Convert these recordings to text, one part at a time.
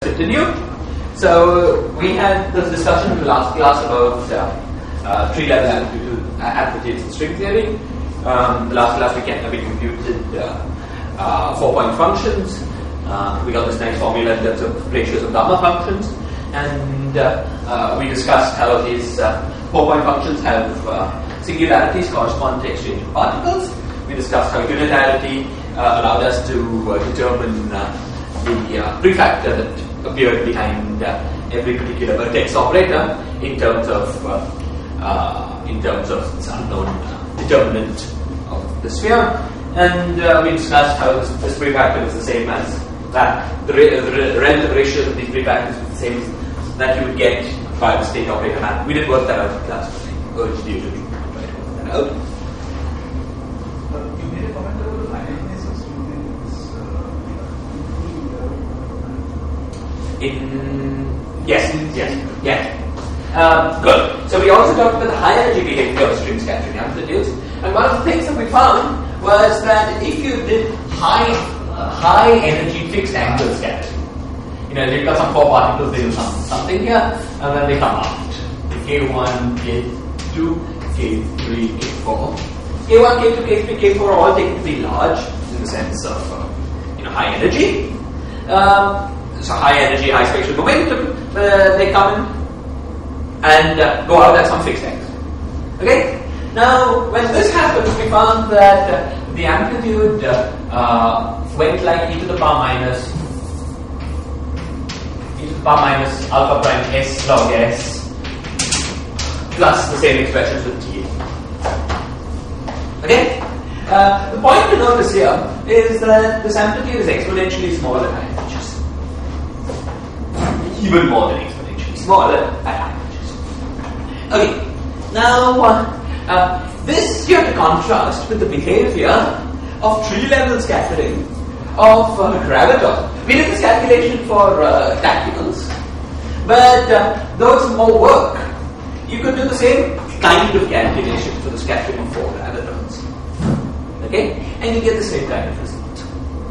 Continue. So we had this discussion in the last class about tree-level amplitudes in string theory. The last class we computed 4-point functions. We got this nice formula in terms of ratios of gamma functions, and we discussed how these 4-point functions have singularities correspond to exchange of particles. We discussed how unitarity allowed us to determine the prefactor that appeared behind every particular vertex operator in terms of this unknown determinant of the sphere, and we discussed how this prefactor is the same as that the relative ratios of these prefactors is the same as that you would get by the state operator map. We didn't work that out in class, but I urged you to try to work that out. You made a comment about the finiteness of string Yes. Good. So we also talked about the high energy behavior of string scattering amplitudes, and one of the things that we found was that if you did high energy fixed angle scattering, you've got some 4 particles, they do something here, and then they come out. K1, K2, K3, K4. K1, K2, K3, K4 are all taken to be large in the sense of high energy. So high energy, high spatial momentum, they come in and go out at some fixed angle. Okay? Now, when this happens, we found that the amplitude went like e to the power minus alpha prime s log s plus the same expressions with T. Okay? The point to notice here is that this amplitude is exponentially smaller at high energies. Even more than exponentially smaller at high energies. Okay, now this you have to contrast with the behavior of tree-level scattering of gravitons. We did this calculation for tacticals, but those more work. You could do the same kind of calculation for the scattering of 4 gravitons. Okay, and you get the same kind of result.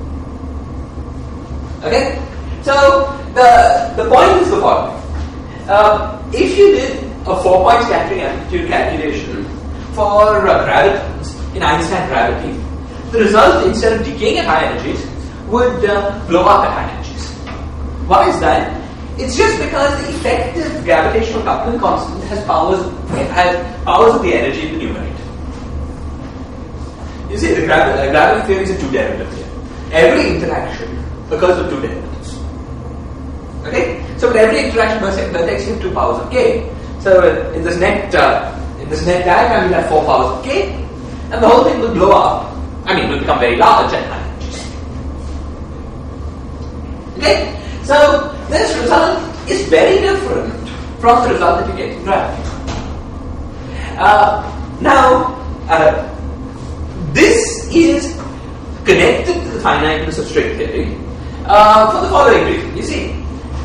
Okay, so the point is the following. If you did a 4-point scattering amplitude calculation for gravitons in Einstein gravity, the result, instead of decaying at high energies, would blow up at high energies. Why is that? It's just because the effective gravitational coupling constant has powers of the energy in the numerator. You see, the gravity theory is a 2-derivative here. Every interaction occurs with 2 derivatives. Okay? So with every interaction vertex you have 2 powers of k. So in this net diagram you have 4 powers of k, and the whole thing will blow up. Will become very large at high energies. Okay? So this result is very different from the result that you get in gravity. This is connected to the finiteness of string theory for the following reason. You see,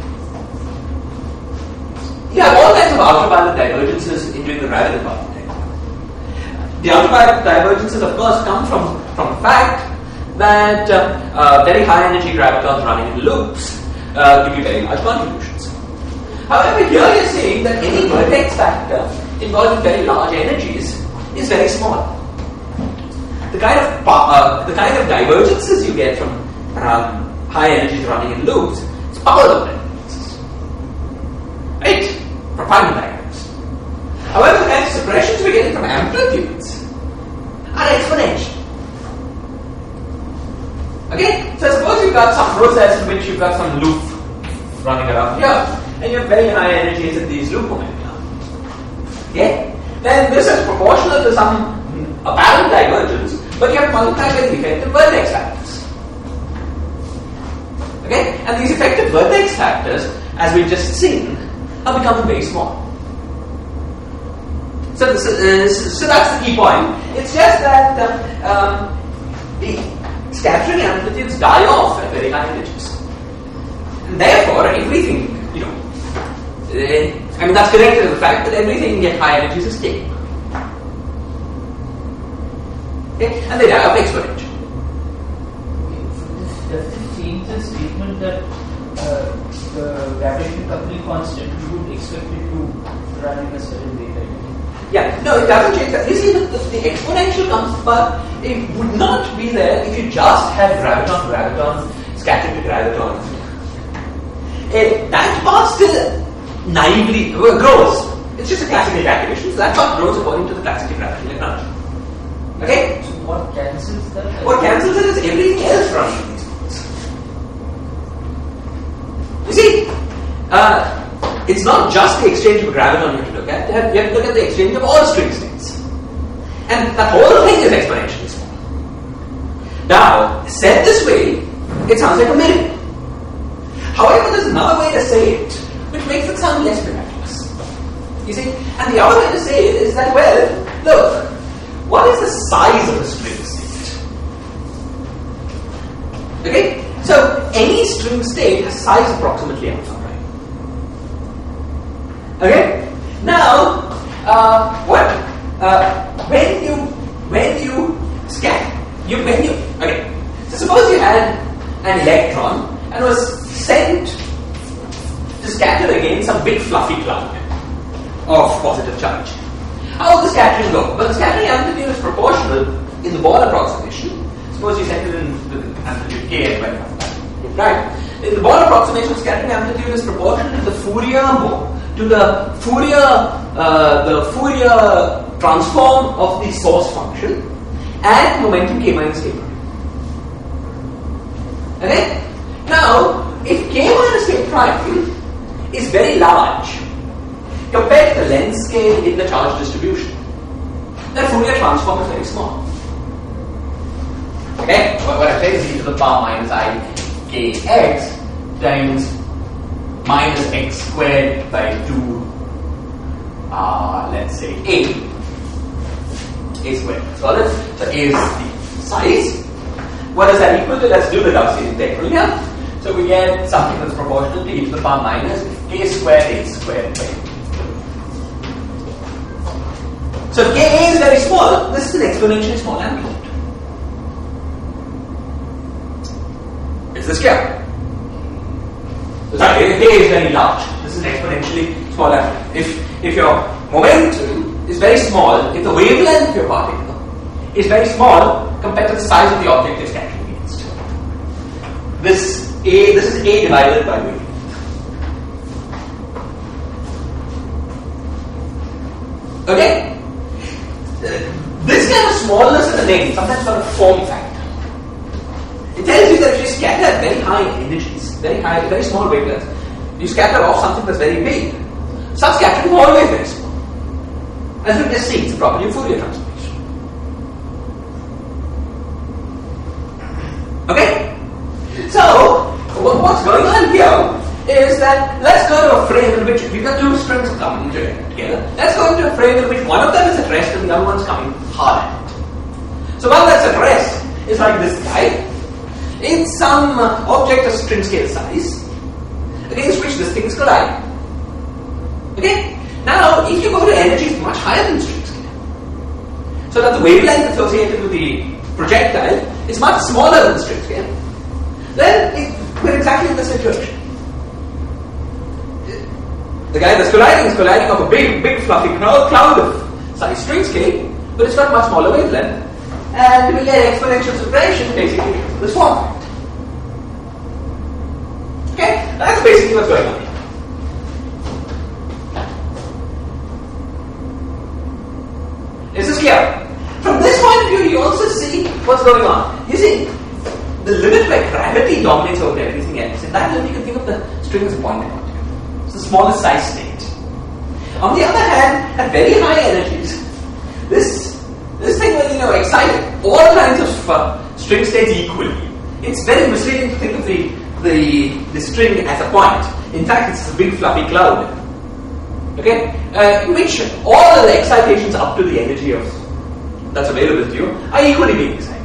you have all kinds of ultraviolet divergences in doing the gravity part. The ultraviolet divergences, of course, come from the fact that very high energy gravitons running in loops give you very large contributions. However, here you're seeing that any vertex factor involving very large energies is very small. The kind of divergences you get from high energies running in loops is power law divergences, right? From final diagrams. However, the kind of suppressions we're getting from amplitudes are exponential. Okay? So suppose you've got some process in which you've got some loop running around here, and you have very high energies at these loop momenta. Okay? Then this is proportional to some apparent divergence, but you have multiplied by the effective vertex factors. Okay? And these effective vertex factors, as we've just seen, are becoming very small. So that's the key point. It's just that the scattering amplitudes die off at very high energies. And therefore, everything, that's connected to the fact that everything at high energies is stable. Okay? And they die off exponentially. Does it change the statement that the gravitational coupling constant, you would expect it to run in a certain way, right? Yeah, no, it doesn't change that. You see, the exponential comes, but it would not be there if you just had graviton scattered to graviton. That part still naively grows. It's just a classical calculation, so that part grows according to the classical gravitational equation. Okay? So what cancels that? What cancels it is everything else running in these points. You see, it's not just the exchange of graviton you have to look at. You have to look at the exchange of all string states. And that whole thing is exponentially small. Now, said this way, it sounds like a miracle. However, there's another way to say it, which makes it sound less miraculous. You see? And the other way to say it is that, well, look, what is the size of a string state? Okay? So, any string state has size approximately alpha, right? Okay? Now, when you scan, okay. So suppose you had an electron and was sent to scatter against some big fluffy cloud of positive charge. How will the scattering go? Well, the scattering amplitude is proportional in the Born approximation. Suppose you set it in with amplitude k and right? In the Born approximation, scattering amplitude is proportional to the Fourier transform of the source function and momentum k minus k prime. Okay? Now, if k minus k prime is very large compared to the length scale in the charge distribution, that Fourier transform is very small. Okay? What I say is e to the power minus I kx times minus x squared by 2, let's say a squared. So a is the size. What is that equal to? Let's do the Gaussian integral here. So we get something that's proportional to e to the power minus k squared a squared by 2. So if Ka is very small, this is an exponentially small amplitude. Is this clear? Sorry, K is very large. This is exponentially small amplitude. If your momentum is very small, if the wavelength of your particle is very small compared to the size of the object you're scattering against, this is A divided by wavelength. Okay? This kind of smallness is a name, sometimes called a form factor. It tells you that if you scatter at very high energies, very small wavelengths, you scatter off something that's very big. Such scattering is always very small. As we've just seen, it's a property of Fourier transformation. Okay? So, what's going on here is that let's go to a frame in which we've got two strings coming together. Let's go into a frame in which one of them is at rest and the other one's coming hard at it. So one that's at rest is like this guy in some object of string scale size against which these things collide. Okay? Now, if you go to energies much higher than string scale, so that the wavelength associated with the projectile is much smaller than string scale, then we're exactly in the situation. The guy that's colliding is colliding off a big fluffy cloud of size string scale, but it's got much smaller wavelength, and we get exponential separation basically because of this form factor. Okay? That's basically what's going on here. Is this clear? From this point of view, you also see what's going on. You see, the limit where gravity dominates over everything else, in that limit you can think of the string as a point particle. It's the smallest size state. On the other hand, at very high energies, this thing will excite all kinds of string states equally. It's very misleading to think of the string as a point. In fact, it's a big fluffy cloud. Okay? In which all the excitations up to the energy that's available to you are equally being excited.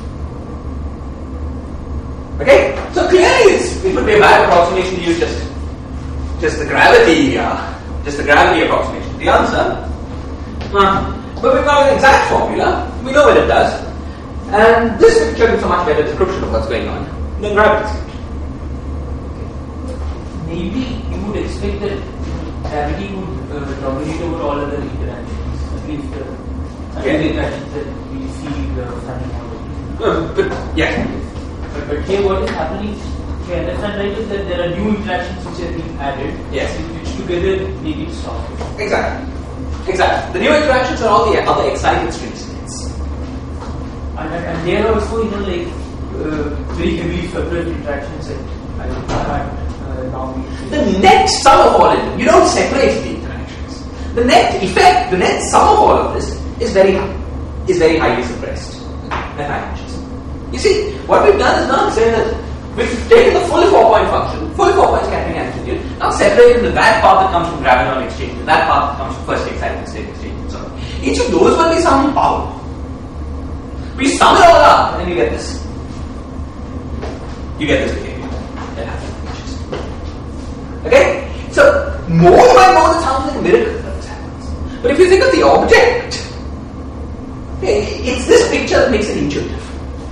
Okay? So clearly it would be a bad approximation to use just the gravity approximation. The answer, but we've got an exact formula, we know what it does, and this picture gives a much better description of what's going on than gravity's. maybe you would expect that gravity would dominate over all other interactions, at least the interactions that we see running out. But yeah. But here what is happening, if I understand right, is that there are new interactions which are being added, Yes. which together make it stop. Exactly. The new interactions are all the other excited string states. And there are also, like, very heavily separate interactions that I can't now be. The net sum of all of them, you don't separate the interactions. The net effect, the net sum of all of this is very highly suppressed at high energies. You see, what we've done is now say that we've taken the full 4-point function, full 4-point scattering amplitude, now separated the that part that comes from graviton exchange, and that part that comes from first excited state exchange, and so on. Each of those will be some power. We sum it all up, and then you get this. You get this behavior that happens. Okay? So, more by more, it sounds like a miracle that this happens. But if you think of the object, okay, it's this picture that makes it intuitive.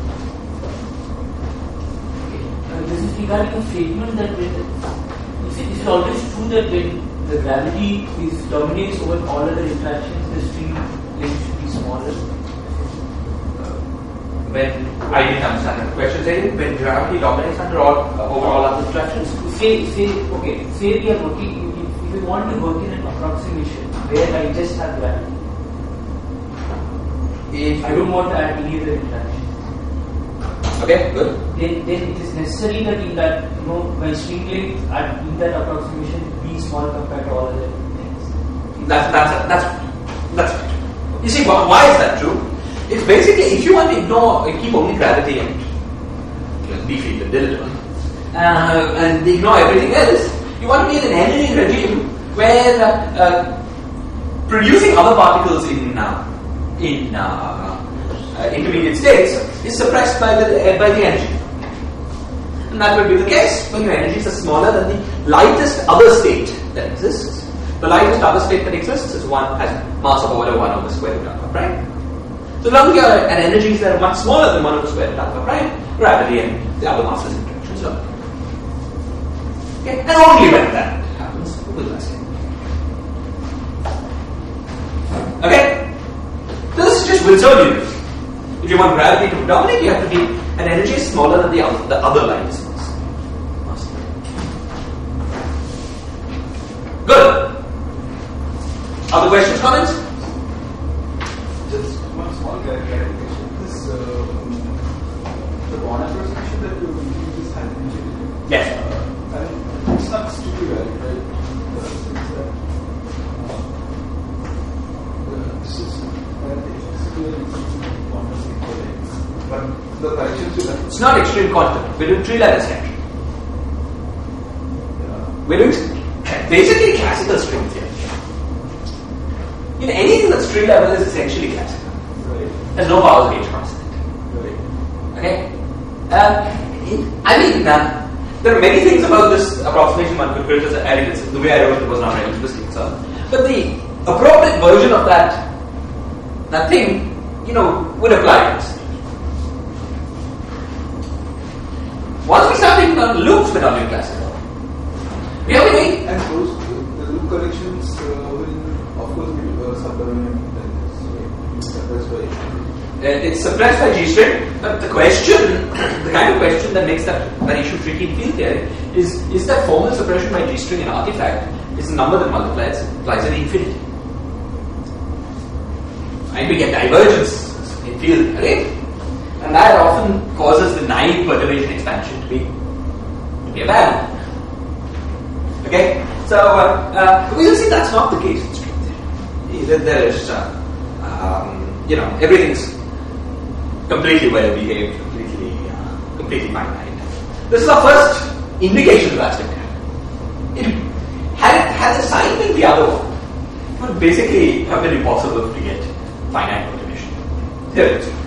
This is regarding a statement that is it always true that when the gravity dominates over all other interactions, the string length should be smaller? When I didn't understand the question, when gravity dominates over all other interactions. Say we are working. If we want to work in an approximation where I just have gravity, I don't want to add any other interaction. Okay, good. Then it is necessary that in that my string length in that approximation be small compared to all other things. That's right. You see, why is that true? It's basically, if you want to keep only gravity and B field and dilaton, and ignore everything else, you want to be in an energy regime where producing other particles in intermediate states is suppressed by the energy. And that will be the case when your energies are smaller than the lightest other state that exists. The lightest other state that exists is has mass of order 1 over square root alpha prime. So long as you are at energies that are much smaller than 1 over square root alpha prime, gravity and the other masses interactions are. Okay? And only when that happens will that state. Okay? So this is just Wilsonian. If you want gravity to dominate, you have to be an energy smaller than the other lightest mass. Good. Other questions, comments? Just one small clarification. This the Born approximation that you use is hand. Yes. And it's not strictly valid, right? This is but the corrections you have. It's not extreme quantum. We're doing 3-level scattering. We're doing basically classical string theory. Anything that's 3-level is essentially classical. Right. There's no power gauge constant. Right. Okay? There are many things about this approximation one could criticize. The way I wrote it was not relativistic, so. But the appropriate version of that thing, would apply to this. Once we start thinking about loops, we're not doing classical. We have to make. And those the loop corrections will of course be subdominant. That's why It's suppressed by G-string, but the question, the kind of question that makes that issue tricky in field theory is that formal suppression by G-string an artifact is a number that multiplies at infinity. And we get divergence in field theory, and that often causes the naive perturbation expansion to be a bad one. Okay, so we will see that's not the case in string theory. There is, everything's completely well behaved, completely finite. This is our first indication of that thing. Had the sign been the other one, it would basically have been impossible to get finite perturbation. Here it is.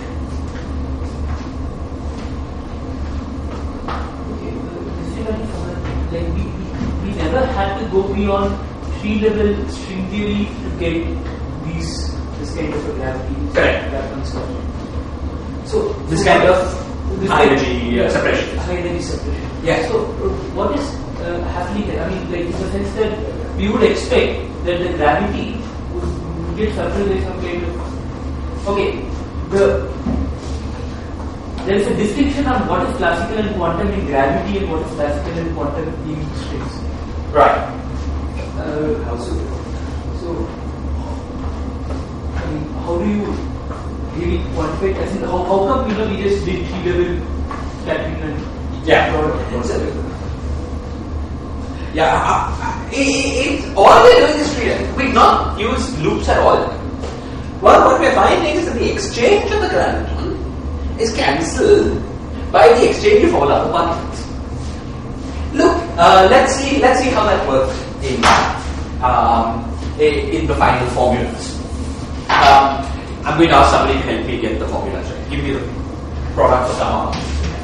We never had to go beyond 3-level string theory to get this kind of a gravity. Correct. So this kind of high energy suppression. High energy suppression. Yes. So what is happily there. I mean, like in the sense that we would expect that the gravity would get surprised by some kind of. Okay, there is a distinction on what is classical and quantum in gravity and what is classical and quantum in strings. Right. How so? So, I mean, how do you really quantify it? As in, how come we just did T-level scattering and all we're doing is freedom. We not use loops at all. Well, what we're finding is that the exchange of the graviton is cancelled by the exchange of all other particles. Look, let's see how that works in the final formulas. I'm going to ask somebody to help me get the formulas right. Give me the product of gamma.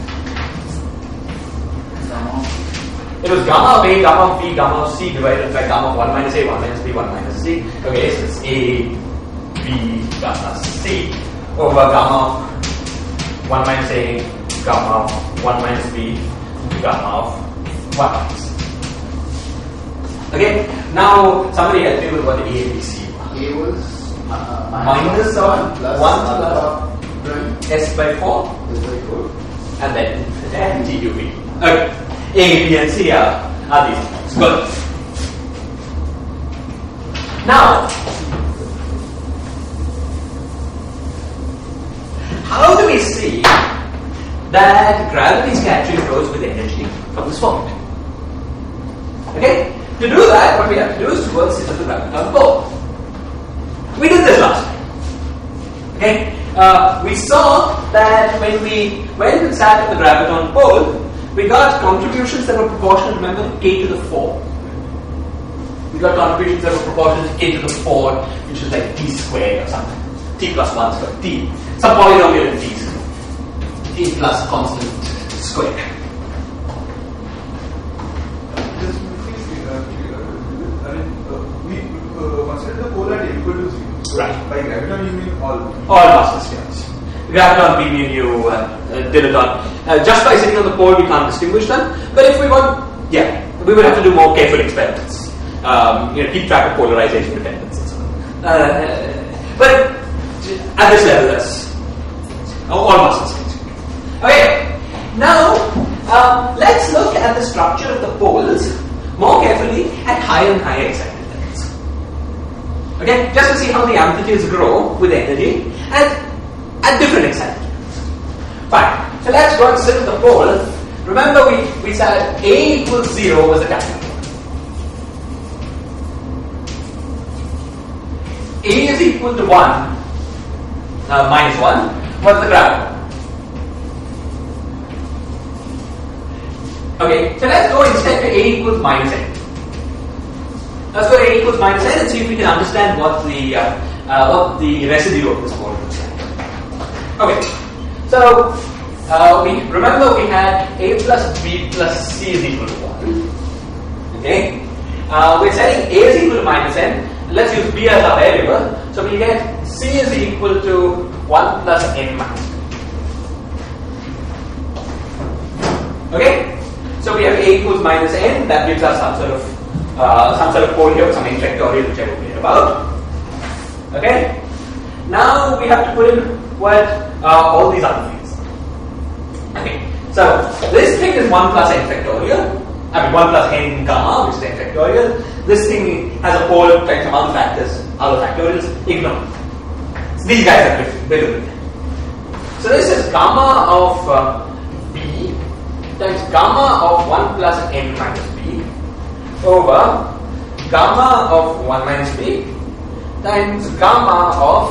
It was gamma of A, gamma of B, gamma of C divided by gamma of 1 minus A, 1 minus B, 1 minus C. Okay, so it's A, B, gamma C over gamma of 1 minus A, gamma of 1 minus B, gamma of 1 minus C. Okay, now somebody help me with what A, B, C were. A was minus 1 plus S by 4 and then TUV. Okay. A, B, and C are these things. Good. Now, how do we see that gravity scattering flows with energy from this formula? Okay? To do that, what we have to do is to work into the graviton pole. We did this last time. Okay? We saw that when we went and sat at the graviton pole, we got contributions that were proportional, remember, to k to the 4. We got contributions that were proportional to k to the 4, which is like t squared or something. T plus 1 squared. T. Some polynomial in t squared. T plus constant squared. We consider the pole at equal to 0. Right. By graviton you mean all? All master spheres. Graviton, B, mu, dilaton. Just by sitting on the pole, we can't distinguish them. But if we want, we would have to do more careful experiments. Keep track of polarization dependence and so on. But at this level, that's all master spheres. Okay. Now, let's look at the structure of the poles more carefully at higher and higher excited levels. Okay, just to see how the amplitudes grow with energy and at different excited levels. Fine. So let's go and sit at the pole. Remember, we said A equals 0 was the capital. A is equal to 1 minus 1 was the graviton. Okay, so let's go instead to A equals minus n. Let's go to A equals minus n and see if we can understand what the residue of this pole looks like. Okay, so we remember we had A plus B plus C is equal to 1. Okay, we're setting A is equal to minus n. Let's use B as our variable. So we get C is equal to 1 plus n minus 2. Okay. So we have A equals minus n, that gives us some sort of pole here with some n factorial which I will read about. Okay? Now we have to put in what all these other things. Okay. So this thing is 1 plus n factorial. I mean 1 plus n gamma, which is n factorial. This thing has a pole times some other factors, other factorials, ignore. So these guys are different. So this is gamma of B times gamma of 1 plus n minus b over gamma of 1 minus b times gamma of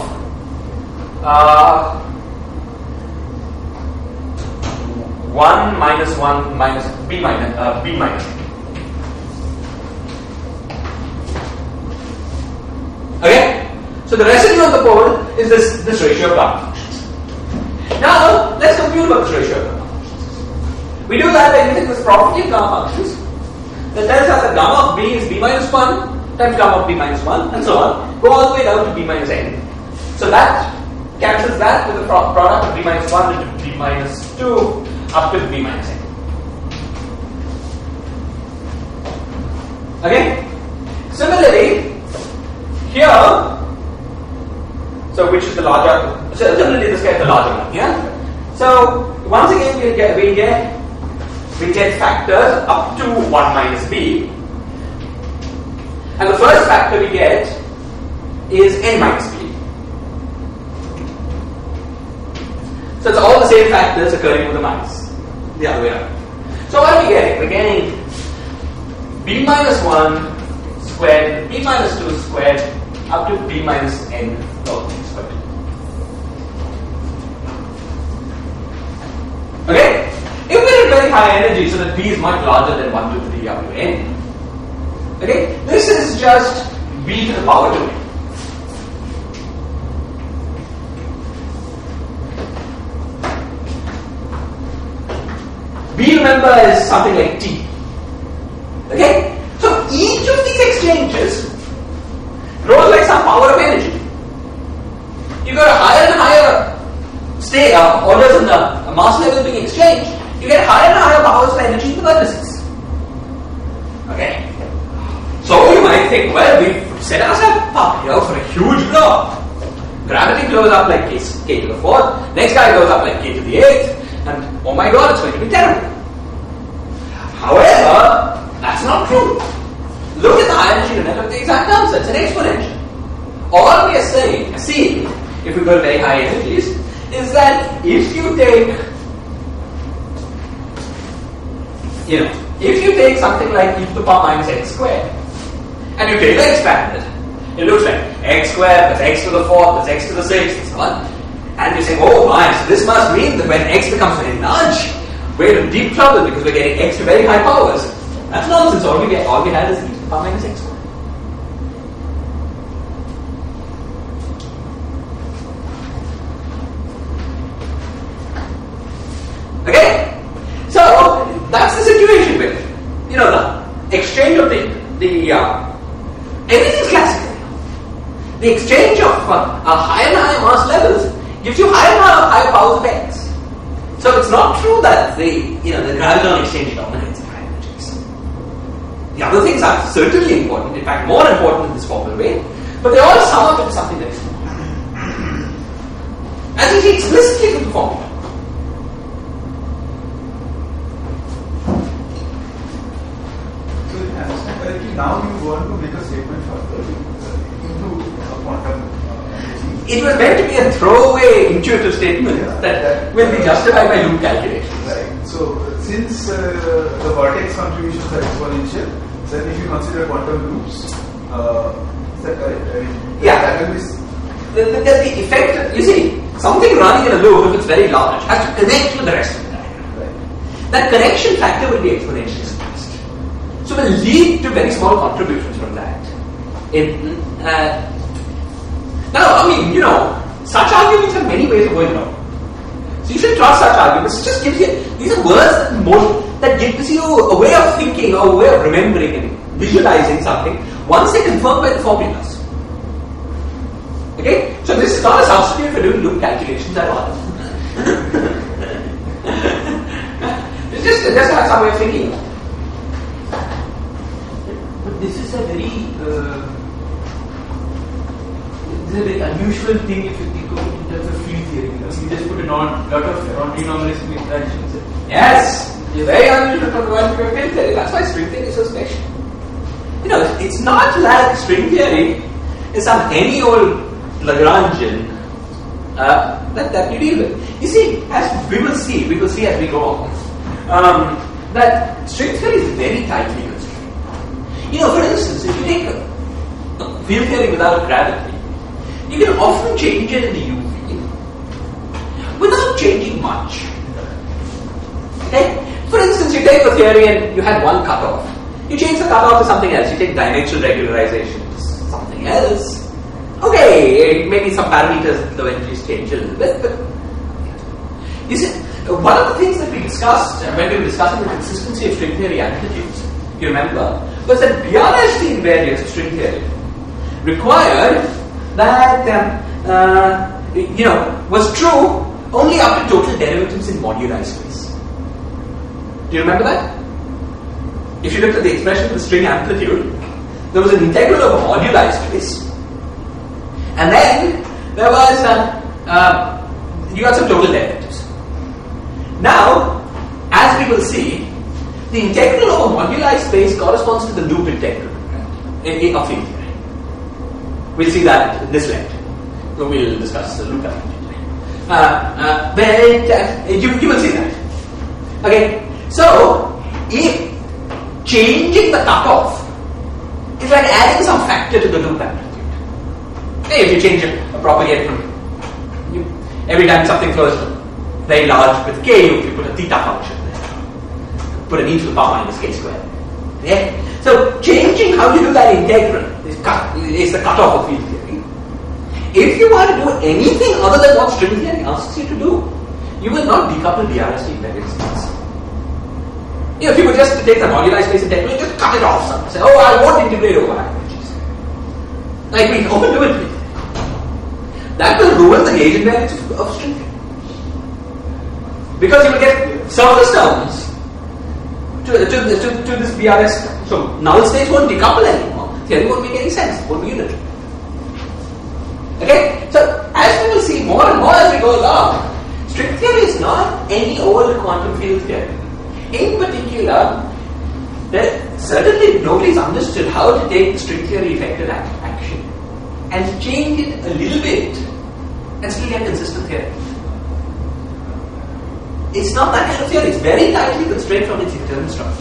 1 minus 1 minus b minus b minus a. Okay? So the residue on the pole is this ratio of gamma functions. Now let's compute about this ratio of gamma. We do that by using this property of gamma functions that tells us that gamma of b is b minus 1 times gamma of b minus 1 and so on. Go all the way down to b minus n. So that cancels that with the product of b minus 1 into b minus 2 up to b minus n. Okay? Similarly, here, so which is the larger, so similarly this guy is the larger one, yeah? So once again we get factors up to 1 minus b, and the first factor we get is n minus b. So it's all the same factors occurring with the minus, the other way around. So what are we getting? We're getting b minus 1 squared, b minus 2 squared, up to b minus n squared. Okay? If we're at very high energy, so that b is much larger than 1 to 3 up to n. Okay? This is just b to the power 2n. B, remember, is something like T. Okay? So each of these exchanges grows like some power of energy. You got a higher and higher orders in the mass level being exchanged, you get higher and higher powers of energy in the vertices. Okay? So you might think, well, we've set ourselves up here for a huge blow. Gravity goes up like k to the 4th, next guy goes up like k to the 8th, and oh my god, it's going to be terrible. However, that's not true. Look at the high energy limit of the exact answer. It's an exponential. All we are seeing, if we go to very high energies, is that if you take, if you take something like e to the power minus x squared, and you take the expanded, it looks like x squared plus x to the 4th plus x to the 6th and so on. And you say, oh my, so this must mean that when x becomes very large, we're in deep trouble because we're getting x to very high powers. That's nonsense. All we had is e to the power minus x squared. Okay? So, that's the situation with, the exchange of everything's classical. The exchange of higher and higher mass levels gives you higher and higher powers of x. So it's not true that the graviton exchange dominates the high energies. The other things are certainly important, in fact more important in this formal way, but they all sum up into something very small. As you see explicitly from the formula. So if I understand correctly, now you want to make a statement further into a quantum energy. It was meant to be a throwaway intuitive statement that will be justified by loop calculations. Right. So since the vortex contributions are exponential, then if you consider quantum loops, is that correct? Yeah. That will be The effect, you see, something running in a loop, if it's very large, has to connect with the rest of the diagram. right. That connection factor will be exponentially increased. So will lead to very small contributions from that. Now, such arguments have many ways of going wrong. So you should trust such arguments. It just gives you, these are words that gives you a way of thinking or a way of remembering and visualizing something once they're confirmed by the formulas. Okay? So this is not a substitute for doing loop calculations at all. It's just some way of thinking. But this is a very unusual thing if you think of it in terms of field theory. You just put a lot of non-renormalizing interactions. Yes! Very unusual from the point of view of field theory. That's why string theory is so special. It's not like string theory is some any old Lagrangian that you deal with. You see, as we will see as we go on, that string theory is very tightly constrained. For instance, if you take a field theory without gravity, you can often change it in the UV without changing much. Okay? For instance, you take a theory and you had one cutoff. You change the cutoff to something else. You take dimensional regularization to something else. Okay, maybe some parameters in the energies change a little bit, but you see, one of the things that we discussed when we were discussing the consistency of string theory amplitudes, you remember, was that BRST invariance of string theory required that was true only up to total derivatives in moduli space. Do you remember that? if you look at the expression of the string amplitude, there was an integral of a moduli space, and then there was you got some total derivatives. Now, as we will see, the integral of a moduli space corresponds to the loop integral of field theory. We'll see that in this lecture. So we'll discuss the loop arrangement. But you will see that. Okay. So, if changing the cutoff is like adding some factor to the loop amplitude. If you change a propagator, every time something flows very large with k, you put a theta function there. Put an e to the power minus k squared. Yeah? So changing how you do that integral is the cutoff of field theory. If you want to do anything other than what string theory asks you to do, you will not decouple BRST in that instance. If you were just to take the moduli space integral and just cut it off somewhere, say, oh, I won't integrate over averages. Like we often do it. That will ruin the gauge invariance of string theory. Because you will get surface terms to this BRS. So null states won't decouple anymore. Theory won't make any sense. It won't be unitary. Okay? So as we will see more and more as we go along, string theory is not any old quantum field theory. In particular, certainly nobody's understood how to take the string theory effective action and change it a little bit and still get consistent theory. It's not that kind of theory. It's very tightly constrained from its internal structure.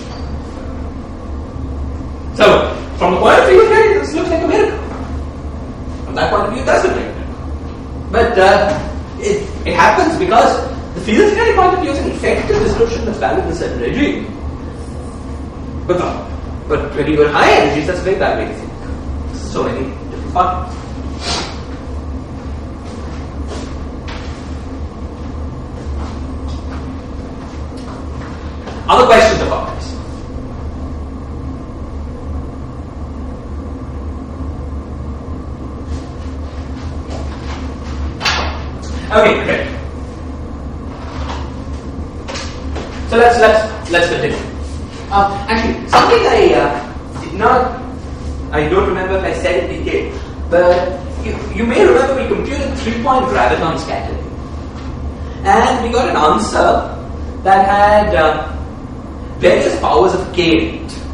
So, from the point of view of theory, this looks like a miracle. From that point of view, it doesn't look like a miracle. But it happens because the field theory point of view is an effective description that's valid in a certain regime. But when you go to high energies, that's a very bad way to think. So many different parts. Other questions about this? Okay. So let's continue. Actually, something I did not, I don't remember if I said it in detail, but you may remember we computed 3-point graviton scattering, and we got an answer that had various powers of k in it.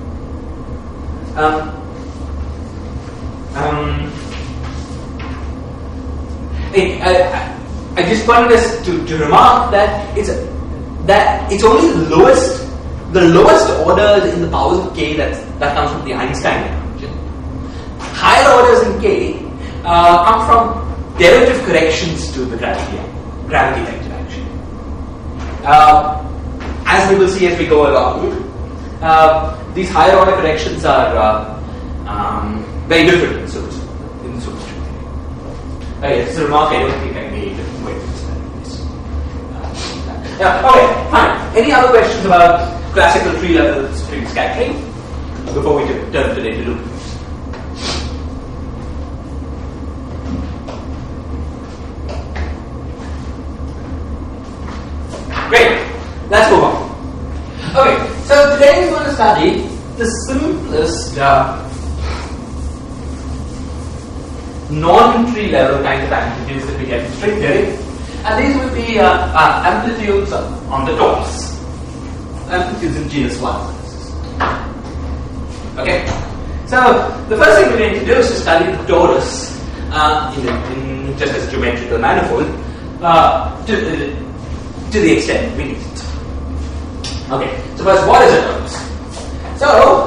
I just wanted us to remark that it's only the lowest orders in the powers of k that comes from the Einstein equation. Higher orders in k come from derivative corrections to the gravity effective action. As we will see as we go along, these higher order corrections are very different in superstring theory. It's a remark I don't think I made way to describe this. Okay, fine. Any other questions about classical tree-level string scattering before we turn today to loop? Great. Let's move on. Okay, so today we're going to study the simplest non-tree level kind of amplitudes that we get in string theory, and these will be amplitudes on the torus, amplitudes in genus 1. Okay, so the first thing we're going to do is to study the torus in just as geometrical manifold to the extent we need it. Okay, so first, what is a torus? So,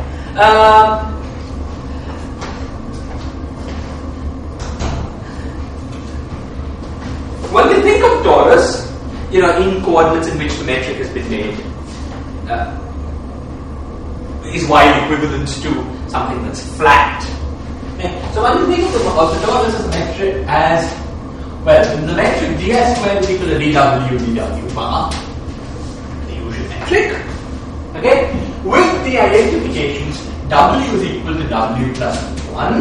when we think of torus, in coordinates in which the metric has been made, is y equivalent to something that's flat. Okay? So when we think of the torus as a metric as, well, the metric ds squared is equal to dw bar, metric, okay, with the identifications w is equal to w plus 1.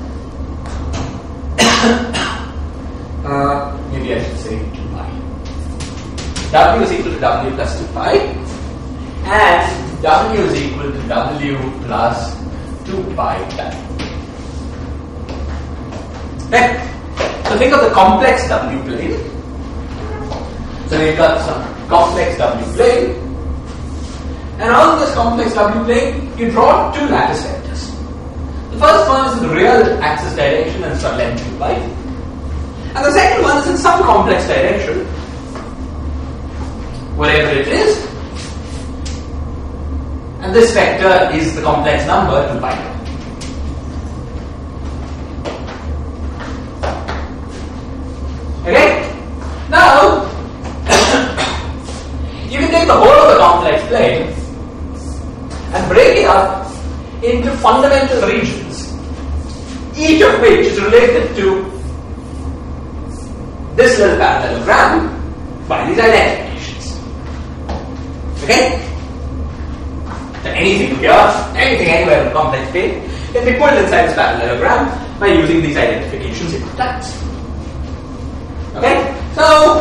Maybe I should say 2 pi. W is equal to w plus 2 pi, and W is equal to W plus 2 pi W. Okay? So think of the complex W plane. So we've got some complex W plane. And on this complex W plane, you draw two lattice vectors. The first one is in the real axis direction and it's got length 2 pi. And the second one is in some complex direction, whatever it is. And this vector is the complex number 2 pi. Okay? Now, you can take the whole of the complex plane and break it up into fundamental regions, each of which is related to this little parallelogram by these identifications. Okay? So anything here, anything anywhere in the complex plane can be pulled inside this parallelogram by using these identifications in types. Okay? So,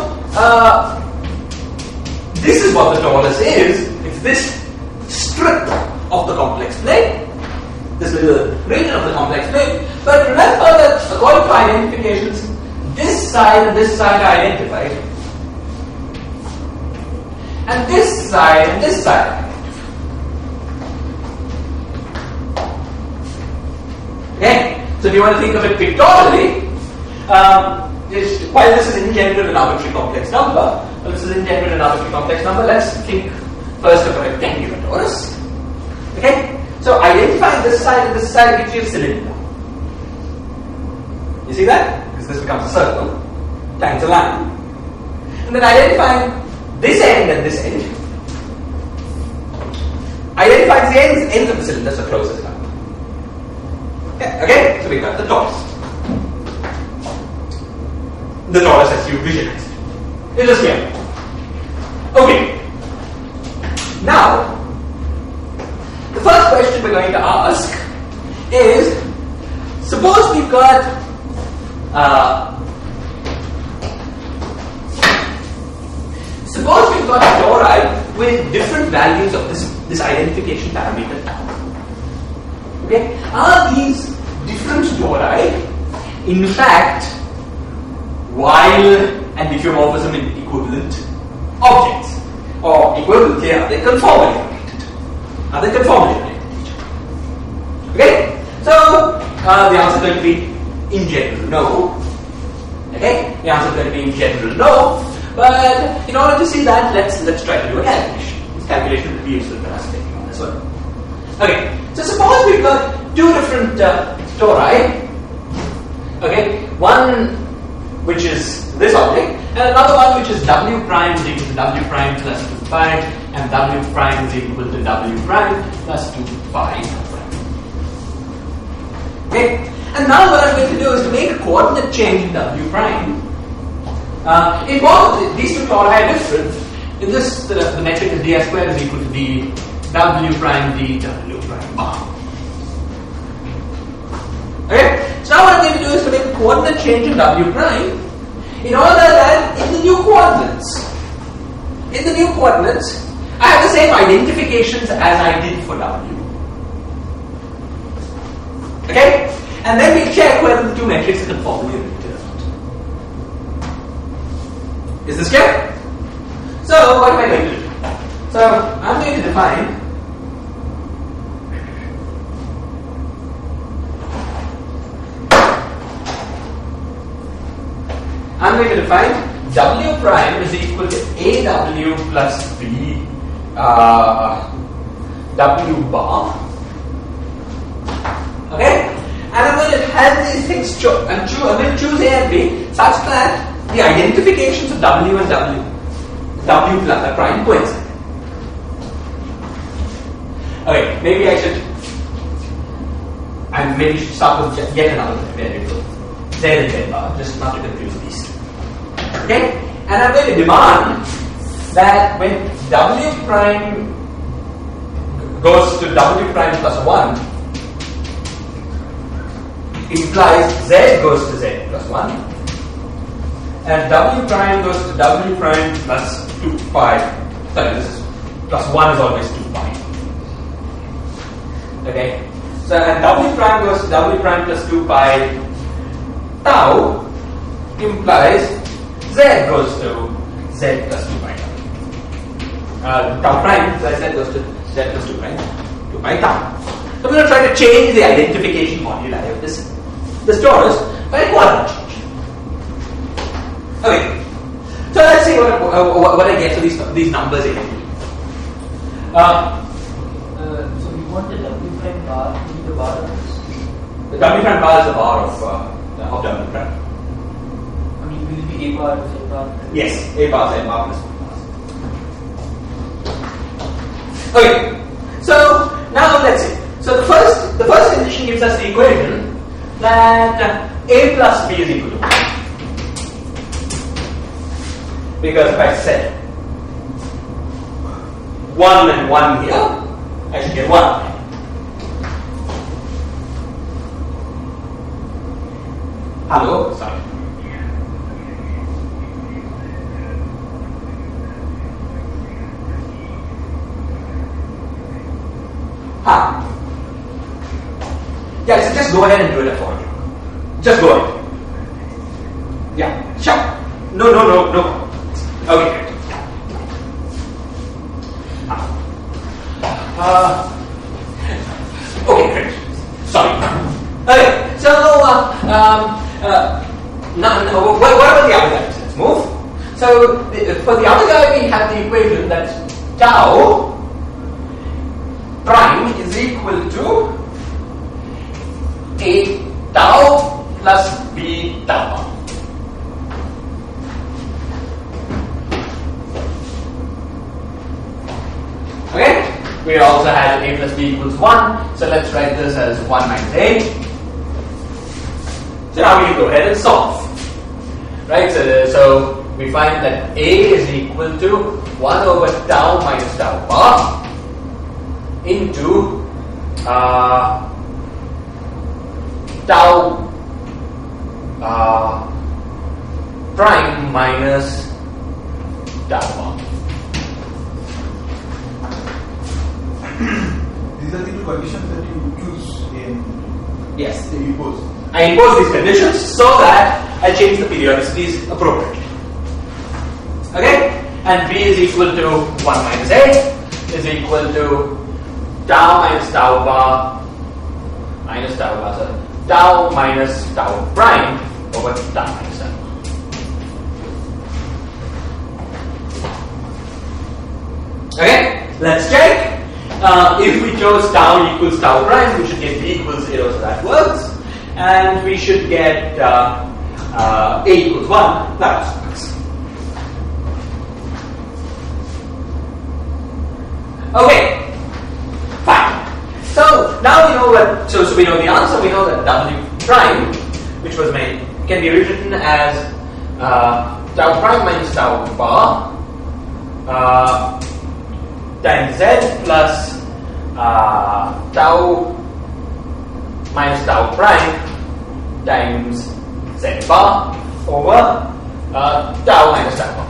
this is what the torus is. It's this strip of the complex plane, this little region of the complex plane. But remember that according to identifications, this side and this side are identified, and this side and this side are identified. Okay? So if you want to think of it pictorially, while this is engendered an arbitrary complex number, let's think first of a rectangular torus. Okay? So identifying this side and this side gives you a cylinder. You see that? Because this becomes a circle times a line. And then identifying this end and this end identifies the ends of the cylinder, so closest up. Yeah, okay? So we got the torus. The torus as you visualize it. It's just here. Okay. Now, the first question we're going to ask is, suppose we've got a tori with different values of this identification parameter tau. Okay? Are these different tori in fact while and diffeomorphism equivalent objects? Or equivalent here, are they conformally related? Are they conformally related to each other? Okay? So, the answer is going to be in general no. Okay? The answer is going to be in general no. But in order to see that, let's try to do a calculation. This calculation will be useful for us taking on this one. Okay, so suppose we've got two different tori. Okay, one which is this object, and another one which is w prime is equal to w prime plus 2 pi, and w prime is equal to w prime plus 2 pi. Okay, and now what I'm going to do is to make a coordinate change in w prime. In both these two tori are different. In this, the metric is d squared is equal to d w prime d w prime bar. Okay, so now what I'm going to do is to make a coordinate change in w prime in order that in the new coordinates, I have the same identifications as I did for w. Okay, and then we check whether the two metrics are conformally related. Is this clear? So, what am I going to do? So, I'm going to define w prime is equal to aw plus b w bar. Okay? And I'm going to have these things I'm going to choose a and b such that the identifications of w and w plus prime coincide. Okay, maybe I should start with yet another variable, z and z bar, just not to confuse these two. Okay, and I'm going to demand that when w prime goes to w prime plus 1, implies z goes to z plus 1. And w prime goes to w prime plus 2 pi. Sorry, this is plus 1 is always 2 pi. Okay, so and W prime goes to W prime plus 2 pi tau implies Z goes to Z plus 2 pi tau. Tau prime, as I said, goes to Z plus 2 pi tau. So we're going to try to change the identification moduli of this torus by a quadrant change. Okay, so let's see what I get for these numbers in. So we want the W prime bar to be the bar of this. The W prime bar is the bar of W prime. I mean, will it be A bar, Z bar? Yes, A bar, Z bar plus 1 bar. Okay, so now let's see. So the first condition gives us the equation that A plus B is equal to 1. Because if I set 1 and 1 here, I should get 1. Hello? Sorry. Hi. Yeah, so just go ahead and do it for you. Just go ahead. Yeah, sure. No. Okay. Okay, great. Sorry. Okay, so now what about the other guys? Let's move. So for the other guy, we have the equation that tau prime is equal to A tau plus B tau. Okay? We also had A plus B equals 1, so let's write this as 1 minus A. So now we can go ahead and solve. Right? So we find that A is equal to 1 over tau minus tau bar into tau prime minus tau bar. These are the two conditions that you choose in. Yes. You impose. I impose these conditions so that I change the periodicities appropriately. Okay? And B is equal to 1 minus A is equal to tau minus tau bar minus tau bar. So tau minus tau prime over tau minus tau bar. Okay? Let's check. If we chose tau equals tau prime, we should get B equals 0, so that works. And we should get A equals 1, that also works. Okay, fine. So now we know what, so we know the answer, we know that W prime, which was made, can be rewritten as tau prime minus tau bar times Z plus tau minus tau prime times Z bar over tau minus tau bar.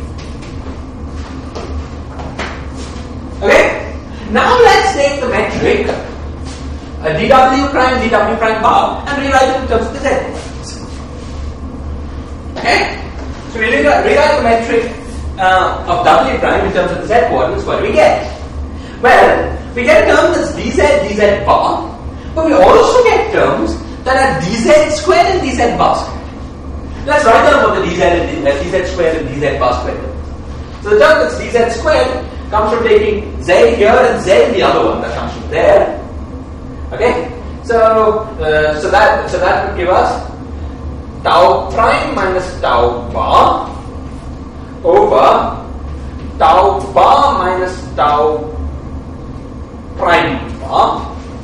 Okay? Now let's take the metric dw prime bar and rewrite it in terms of the Z coordinates. Okay? So we rewrite the metric of W prime in terms of the Z coordinates. What do we get? Well, we get terms as dz bar, but we also get terms that are dz squared and dz bar squared. Let's write down what the dz squared and dz bar squared is. So the term that's dz squared comes from taking z here and z the other one, that comes from there. Okay, so that would give us tau prime minus tau bar over tau bar minus tau prime bar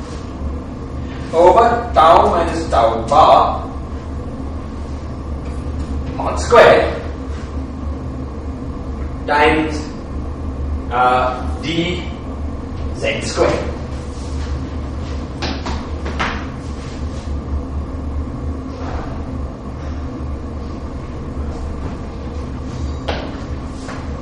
over tau minus tau bar mod squared times dz squared.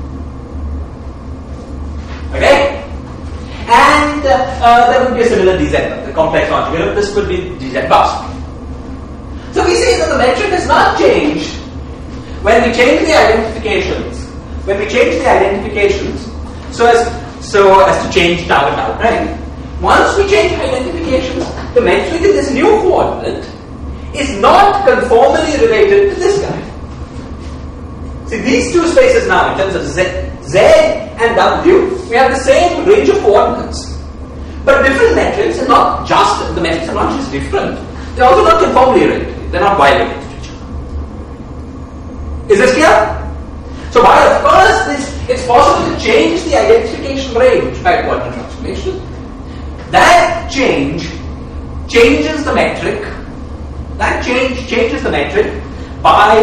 Okay, and there would be a similar dz dz, the complex conjugate of this could be dz bar. So we see that the metric has not changed when we change the identifications. When we change the identifications so as to change tau and tau prime. Once we change identifications, the metric in this new coordinate is not conformally related to this guy. See, these two spaces now, in terms of z and w, we have the same range of coordinates. But different metrics are not just, the metrics are not just different, they're also not conformally related. They're not bilateral to each other. Is this clear? So while of course it's possible to change the identification range by coordinate transformation, that change changes the metric. That change changes the metric by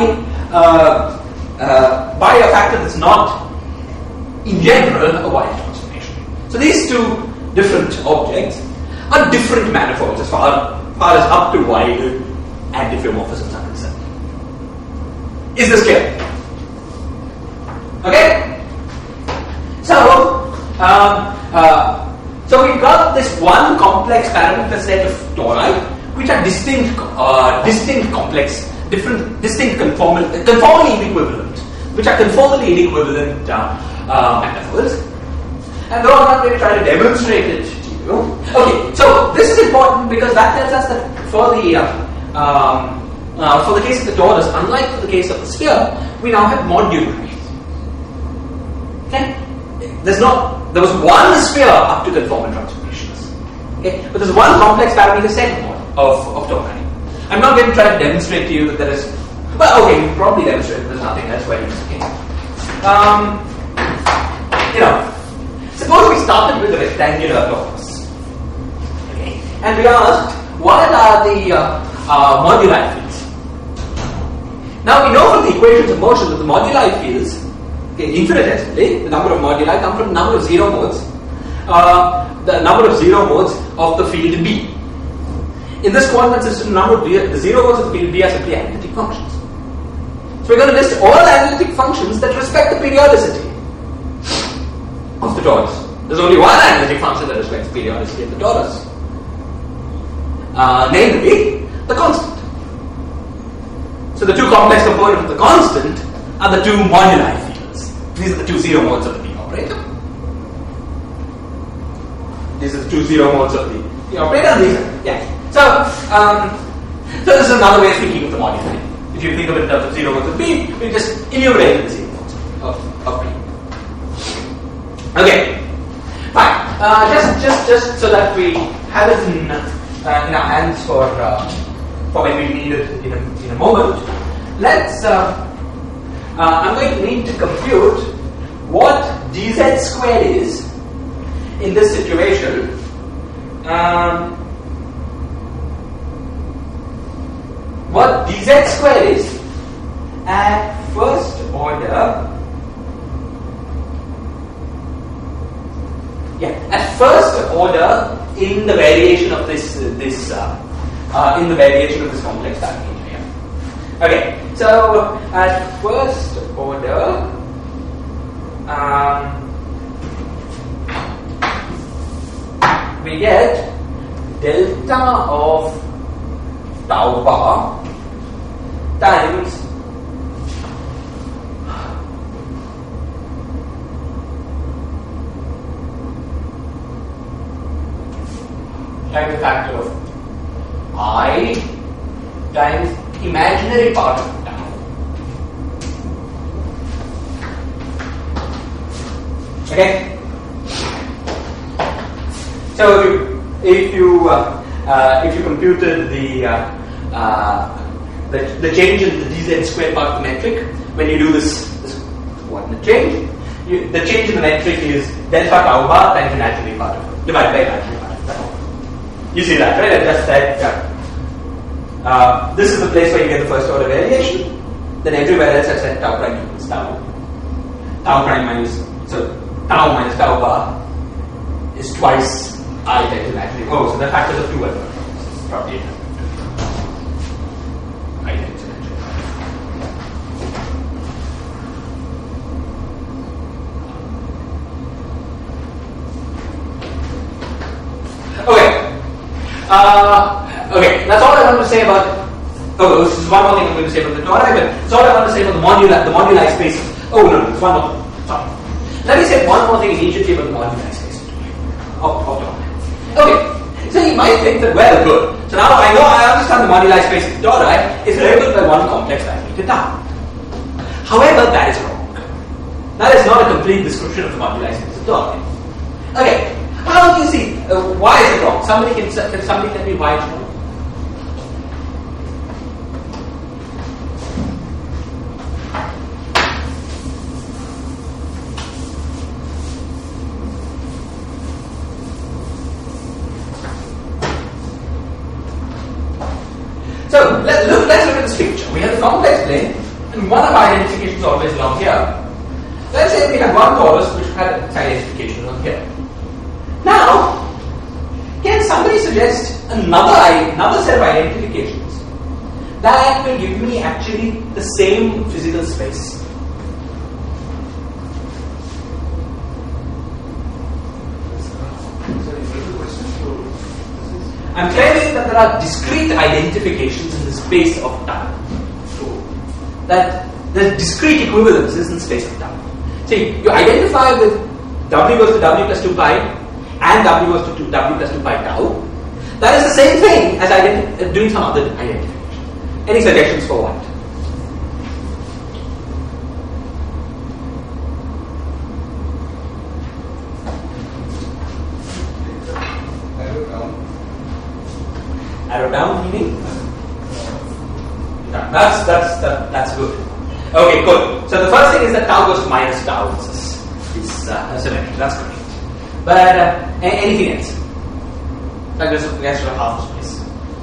a factor that's not in general a Weyl transformation. So these two different objects are different manifolds as far as up to Weyl and diffeomorphisms are concerned. Is this clear? Okay? So we've got this one complex parameter set of tori which are distinct complex, conformally inequivalent, which are conformally inequivalent manifolds. And though I'm not going to try to demonstrate it to you. Okay, so this is important because that tells us that for the case of the torus, unlike for the case of the sphere, we now have moduli. Okay? There was one sphere up to conformal transformations. Okay? But there's one complex parameter set of tori. I'm not going to try to demonstrate to you that there is, well, okay, you probably demonstrate that there's nothing else where it's the case. Suppose we started with a rectangular torus. Okay? And we asked, what are the moduli fields? Now we know from the equations of motion that the moduli fields, infinitesimally, the number of moduli come from the number of zero modes, the number of zero modes of the field B. In this coordinate system, the zero modes of the field B are simply analytic functions. So we're going to list all analytic functions that respect the periodicity of the torus. There's only one analytic function that respects the periodicity of the torus, namely the constant. So the two complex components of the constant are the two moduli fields. These are the two zero modes of the P operator. These are the two zero modes of the P operator. These are, yeah. So this is another way of thinking of the moduli. If you think of it in terms of zero modes of P, we just enumerate the zero modes of P. Okay, fine. Just so that we have it in our hands for when we need it in a moment. Let's. I'm going to need to compute what dz squared is in this situation. What dz squared is at first order. Yeah, at first order in the variation of this complex parameter here. Okay, so at first order, we get delta of tau bar times the factor of I times imaginary part of tau. Okay. So if you computed the change in the dz squared part of the metric, when you do this coordinate change, the change in the metric is delta tau bar times imaginary part of it, divided by imaginary part of tau. You see that, right? I just said this is the place where you get the first order variation. Then everywhere else I said tau prime equals tau. Tau prime minus, so tau minus tau bar is twice I times imaginary. Oh, so the factors of 2 are probably it. I times imaginary. Okay. Okay, that's all I want to say about. Oh, this is one more thing I'm going to say about the tori, but that's all I want to say about the moduli spaces. Oh no, there's one more. Sorry. Let me say one more thing immediately about the moduli spaces of tori. Okay, so you might think that, well, good. So now I understand the moduli space of tori is labeled by one complex parameter tau. However, that is wrong. That is not a complete description of the moduli space of tori. Okay, how do you see? Why is it wrong? Somebody can tell me why it's wrong? So let's look at this picture. We have the complex plane, and one of our identifications is always along here. Let's say we have one torus which had its identification along here. Now, can somebody suggest another set of identifications that will give me actually the same physical space? I'm claiming that there are discrete identifications in the space of tau. That there's discrete equivalences in the space of tau. See, you identify with w goes to w plus 2 pi and w goes to w plus 2 pi tau. That is the same thing as doing some other identification. Any suggestions for what? Arrow down meaning? That's good. Okay, good. So the first thing is that tau goes to minus tau. It's symmetry. That's great. But anything else? Like there's an extra half space.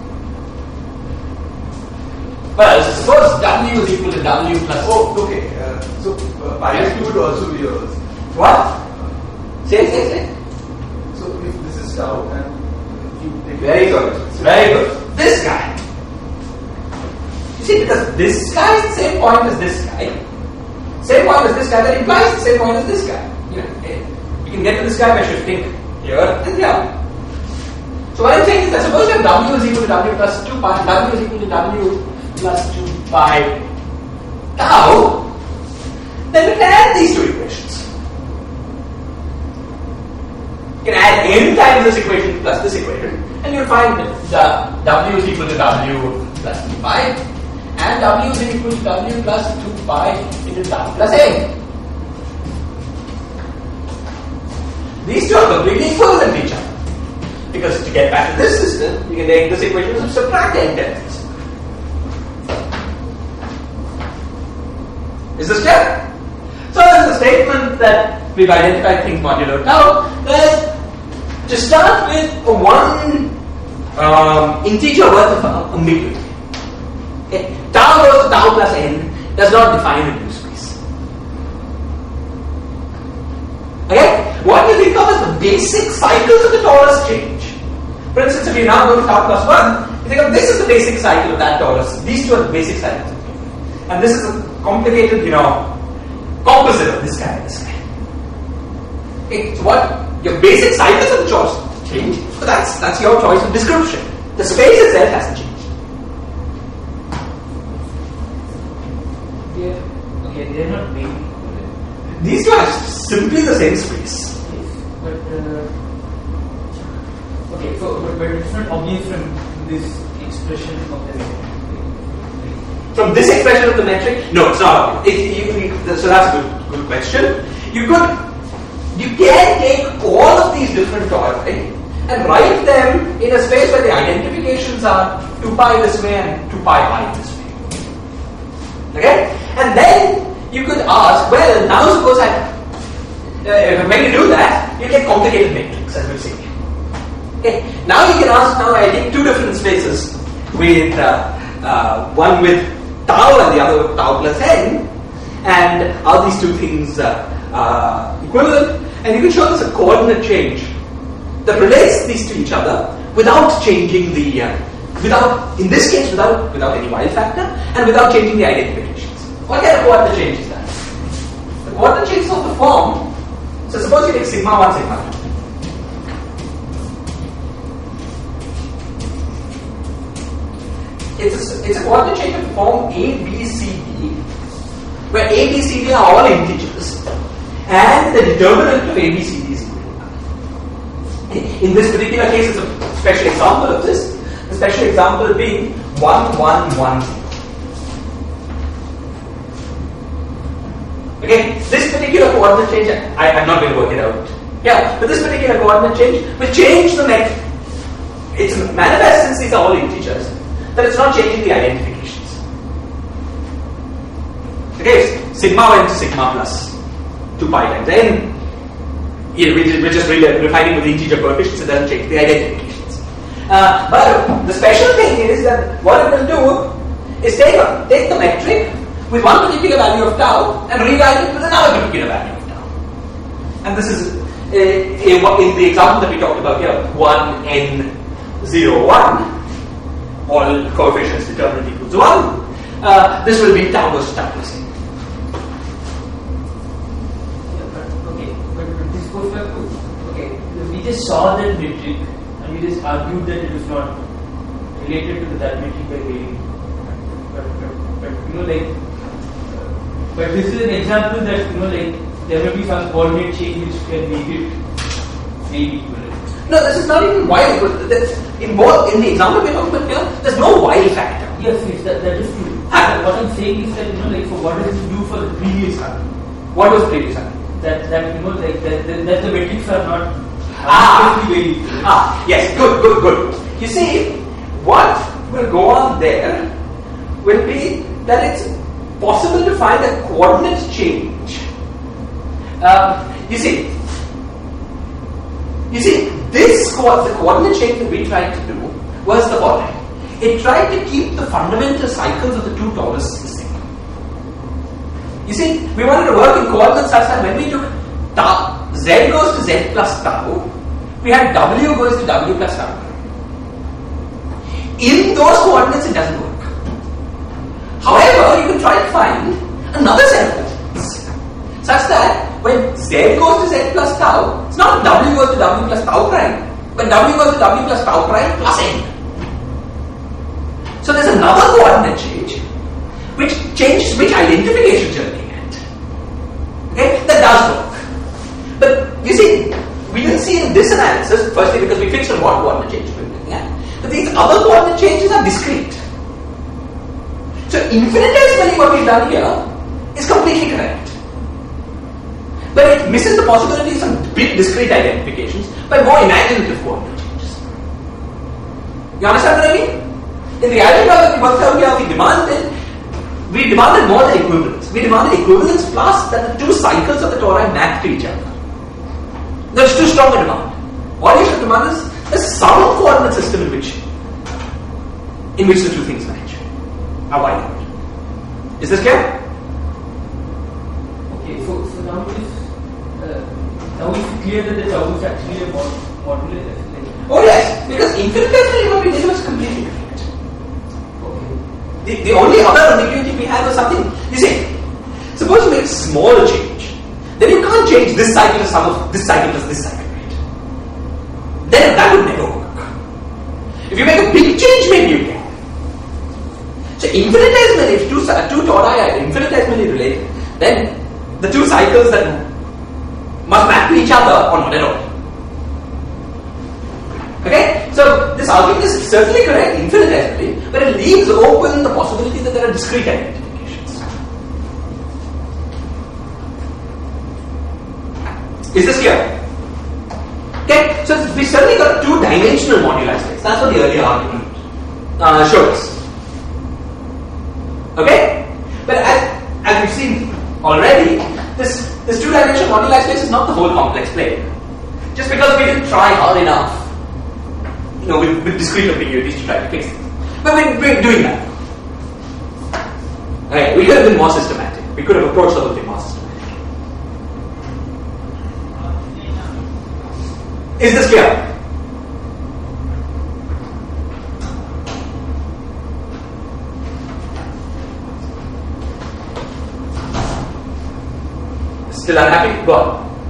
Well, suppose w is equal to w plus. Oh, okay. So pi s would also be yours. What? Say. So if this is tau and you take Very good. Very good. This guy. You see, because this guy is the same point as this guy. Same point as this guy, that implies the same point as this guy. You can get to this guy by shifting here and here. So what I'm saying is that suppose you have w is equal to w plus 2 pi, w is equal to w plus 2 pi tau, then we can add these two equations. You can add n times this equation plus this equation, and you'll find that w is equal to w plus 2 pi, and w is equal to w plus 2 pi into tau plus n. These two are completely equivalent to each other. Because to get back to this system, you can take this equation and subtract n terms. Is this clear? So there's a statement that we've identified things modulo tau, that to start with a one integer worth of ambiguity. Okay. Tau goes to tau plus n does not define a new space. Okay? What you think of as the basic cycles of the torus change. For instance, if you now go to tau plus 1, you think of this is the basic cycle of that torus. These two are the basic cycles. And this is a complicated, composite of this guy and this guy. Okay, so what? Your basic cycles of the choice change, but that's your choice of description. The space itself hasn't changed. Yeah. Okay, they're not big. These two are simply the same space. Yes, but but it's not obvious from this expression of the metric. From this expression of the metric? No, it's not obvious. So that's a good question. You can take all of these different tori and write them in a space where the identifications are 2 pi this way and 2 pi this way. Okay? And then you could ask, well, now suppose when you do that, you get complicated matrix, as we'll see. Okay? Now you can ask, I take two different spaces with one with tau and the other with tau plus n, and are these two things equivalent? And you can show us a coordinate change that relates these to each other without changing the, in this case, without any Y factor and without changing the identifications. What kind of coordinate change is that? The coordinate change is of the form. So suppose you take sigma 1, sigma 2. it's a coordinate change of form A, B, C, D, where A, B, C, D are all integers, and the determinant of A, B, C, D is equal to 1. In this particular case, it's a special example of this. The special example being 1, 1, 1, 0. Okay, this particular coordinate change, I'm not going to work it out. Yeah, but this particular coordinate change will change the metric. It's manifest since these are all integers, that it's not changing the identifications. Okay, sigma went to sigma plus 2 pi times n. We're just refining with the integer coefficients, it doesn't change the identifications. But the special thing is that what it will do is take the metric with one particular value of tau and rewrite it with another particular value of tau. And this is in the example that we talked about here, 1, n, 0, 1, all coefficients determinant equals 1. This will be tau versus tau plus n. Okay, we just saw that metric and we just argued that it was not related to that metric by varying. But but this is an example that there will be some coordinate change which can make it very equivalent. No, this is not even wild. In the example we're talking about here, there's no wild factor. Yes, that is true. What I'm saying is that for what does it do for the previous one? What was the previous one? That the metrics are not very equivalent. Yes, good. You see, what will go on there will be that it's possible to find a coordinate change. You see, the coordinate change that we tried to do was the following. It tried to keep the fundamental cycles of the two toruses the same. You see, we wanted to work in coordinates such that when we took tau, z goes to z plus tau, we had w goes to w plus tau. In those coordinates, it doesn't work. However, you can try to find another set of coordinates such that when z goes to z plus tau, it's not w goes to w plus tau prime, but w goes to w plus tau prime plus n. So there's another coordinate change which identifications you're looking at. Okay, that does work. But you see, we didn't see in this analysis, firstly because we fixed on what coordinate change we're looking at, but these other coordinate changes are discrete. So infinitesimally what we've done here is completely correct. But it misses the possibility of some big discrete identifications by more imaginative coordinate changes. You understand what I mean? In the algebra that we worked out here, we demanded more than equivalence. We demanded equivalence plus that the two cycles of the tori map to each other. That's too strong a demand. What you should demand is some coordinate system in which the two things match. Are wide out. Is this clear? Okay, so now it's clear that the tau is actually a modulus. Oh yes, because infinitesimally what we did was completely different. Okay. The only other ambiguity we had was something. You see, suppose you make a small change, then you can't change this cycle to sum of this cycle plus this cycle, right? Then that would never work. If you make a big change, maybe you can. So infinitesimally, if two tori are infinitesimally related, then the two cycles that must map to each other are not at all. Okay? So this argument is certainly correct infinitesimally, but it leaves open the possibility that there are discrete identifications. Is this clear? Okay? So we certainly got two-dimensional moduli space. That's what the earlier argument showed us. Okay? But as we've seen already, this two-dimensional moduli space is not the whole complex plane. Just because we didn't try hard enough, with discrete ambiguities to try to fix it. But we're doing that. Okay, we could have been more systematic. We could have approached the whole thing more systematic. Is this clear? Still unhappy? Go on.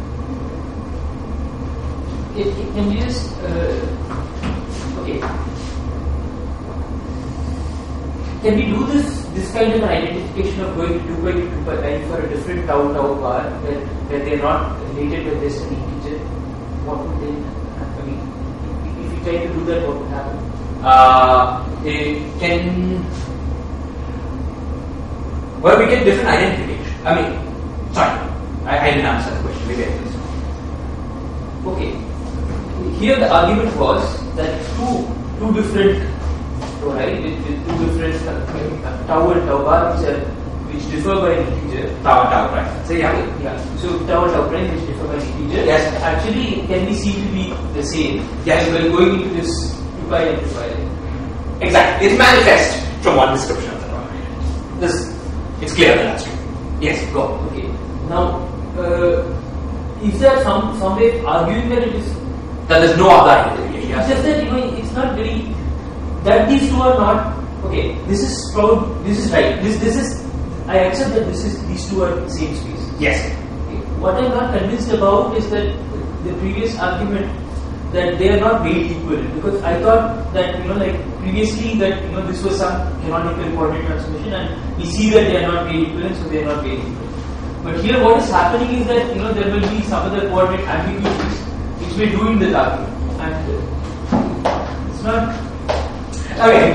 Can you just okay? can we do this kind of an identification of going to 2 pi to 2 pi i for a different tau bar where they are not related with this an integer? What would they? I mean, if you try to do that, what would happen? Well, we get different identification. I mean, sorry, I didn't answer the question. Maybe I missed. Okay. Here the argument was that two different, right, with two different tau and tau bar which differ by an integer. Tau prime. So yeah. So tau and tau prime which differ by an integer. Yes. Actually, can be seen to be the same. Yes. And we're going into this 2 pi and 2 pi. Exactly. It's manifest from one description of the domain. It's clear that that's true. Yes. Go. Okay. Now, is there some way of arguing that it is? That there's no other identification. It's just that it's not very that these two are not okay. This is right. This is I accept that these two are the same space. Yes. Okay. What I'm not convinced about is that the previous argument that they are not very equivalent, because I thought that like previously that this was some canonical coordinate transformation and we see that they are not very equivalent, so they are not very equivalent. But here what is happening is that there will be some other coordinate ambiguities which may ruin the argument, and it's not. Okay.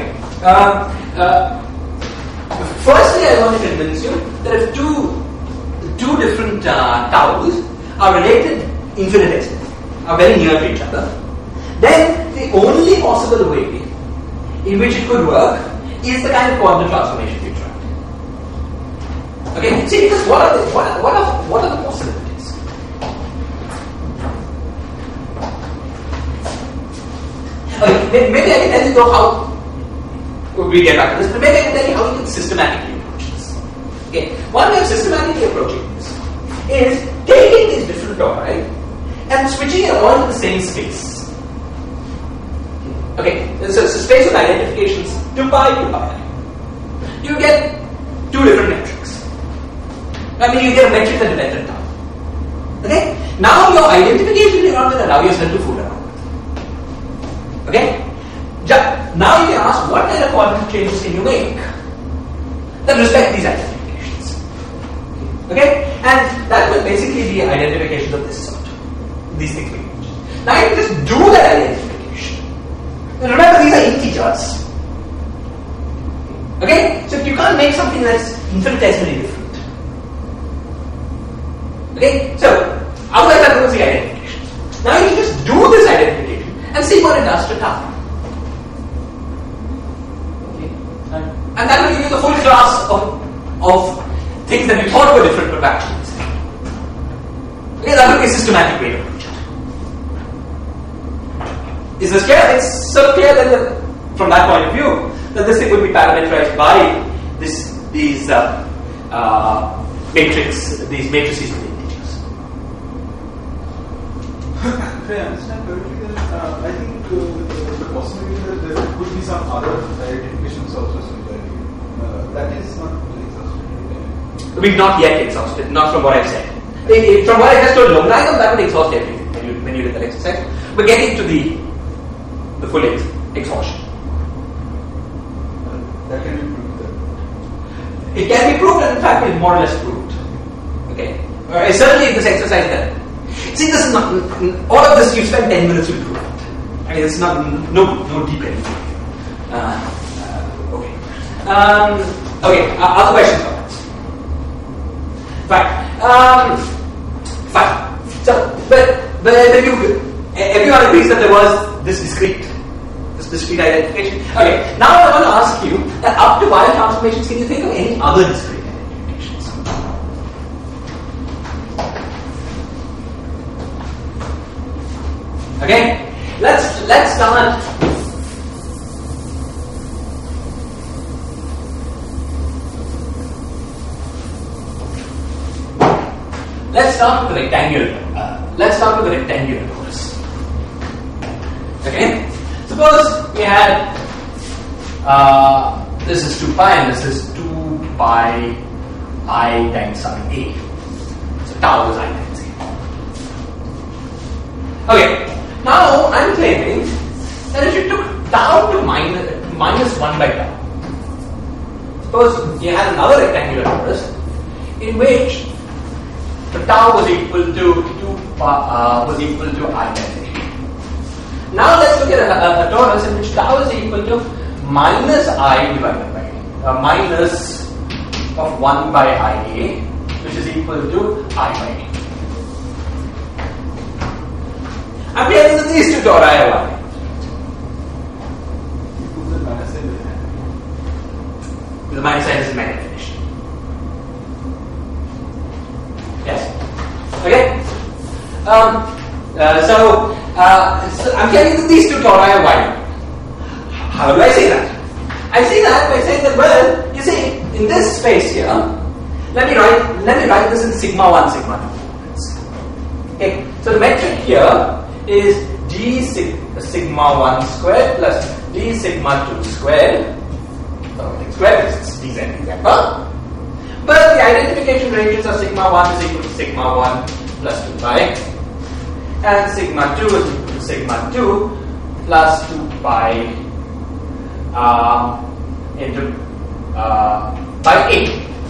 Firstly, I want to convince you that if two different taus are related infinitesimally, are very near to each other, then the only possible way in which it could work is the kind of coordinate transformation we tried. Okay. See, because what are the possibilities? Okay, maybe I can tell you how we get back to this, but maybe I can tell you how you can systematically approach this. Okay, one way of systematically approaching this is taking these different tori and switching it all to the same space. Okay, so it's a space of identifications 2 pi, 2 pi. You get two different metrics. I mean, you get a metric that depends on tau. Okay, now your identification is not going to allow yourself to fool around. Okay? Now you can ask what kind of coordinate changes can you make that respect these identifications. Okay? And that will basically be identification of this sort. These things we use. Now you can just do that identification. And remember, these are integers. Okay? So you can't make something that's infinitesimally different. Okay? So, otherwise that ruins the identification. Now you can just do this identification and see what it does to tau. Okay. And that will give you the full class of things that we thought were different but actually the same. Okay, that will be a systematic way to approach it. Is this clear? It's so clear that from that point of view, that this thing would be parameterized by these matrices with integers. If I understand correctly, then I think the possibility that there could be some other identifications also similarly. That is not exhausted. We've not yet exhausted, not from what I've said. From what I just told logarithm, that would exhaust everything when you did that exercise. We're getting to the full exhaustion. That can be proved. It can be proved, and in fact, it's more or less proved. Okay. Certainly, in this exercise, then. See, this is not all of this. You spend 10 minutes to prove it. I mean, it's not no deep anything. Okay. Okay. Other questions, comments? Fine. Fine. So, but everyone agrees that there was this discrete identification. Okay. Now I want to ask you that up to Weyl transformations, can you think of any other discrete identifications? Okay. Let's start. Let's start with the rectangular. Torus. Okay. Suppose we had this is 2 pi and this is 2 pi I times psi a. So tau is I times a. Okay. Now I'm claiming that if you took tau to minus 1 by tau, suppose you had another rectangular torus in which the tau was equal to I by A. Now let's look at a torus in which tau is equal to minus I divided by A, minus of 1 by IA, which is equal to I by A. I'm getting that these two tori are one. The minus sign is my definition. Yes. Okay. So I'm telling you that these two tori are wide. How do I say that? I say that by saying that, well, you see, in this space here, let me write this in sigma 1, sigma 2. Okay. So the metric here is d sigma 1 squared plus d sigma 2 squared. Something squared is dz dz. But the identification ranges are sigma 1 is equal to sigma 1 plus 2 pi, and sigma 2 is equal to sigma 2 plus 2 pi into by 8.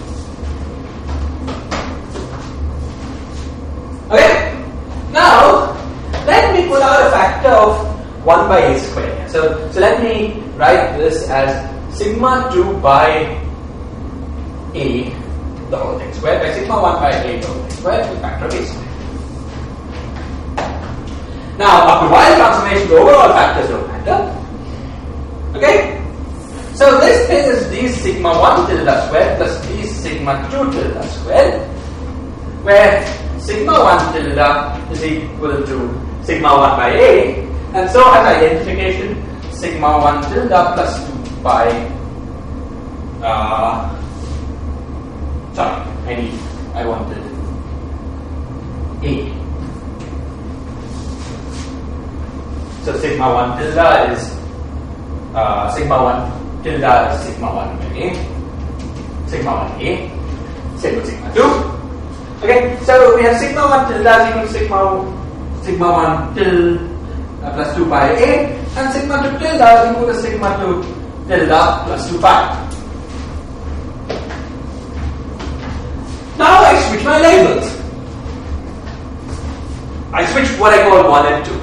Okay? Now, let me put out a factor of 1 by a squared. So let me write this as sigma 2 by a the whole thing squared by sigma 1 by a the whole thing squared with factor of a squared. Now, after Weyl transformation, the overall factors don't matter. Okay? So this thing is d sigma 1 tilde squared plus d sigma 2 tilde squared, where sigma 1 tilde is equal to sigma 1 by a, and so has identification sigma 1 tilde plus 2 pi. Sorry, I wanted a. So sigma 1 tilde is sigma 1 tilde is sigma 1 by a, sigma 1 a, same with sigma 2. Okay, so we have sigma 1 tilde is equal to sigma 1 tilde plus 2 pi a, and sigma 2 tilde is equal to sigma 2 tilde plus 2 pi. Now I switch my labels. I switch what I call 1 and 2.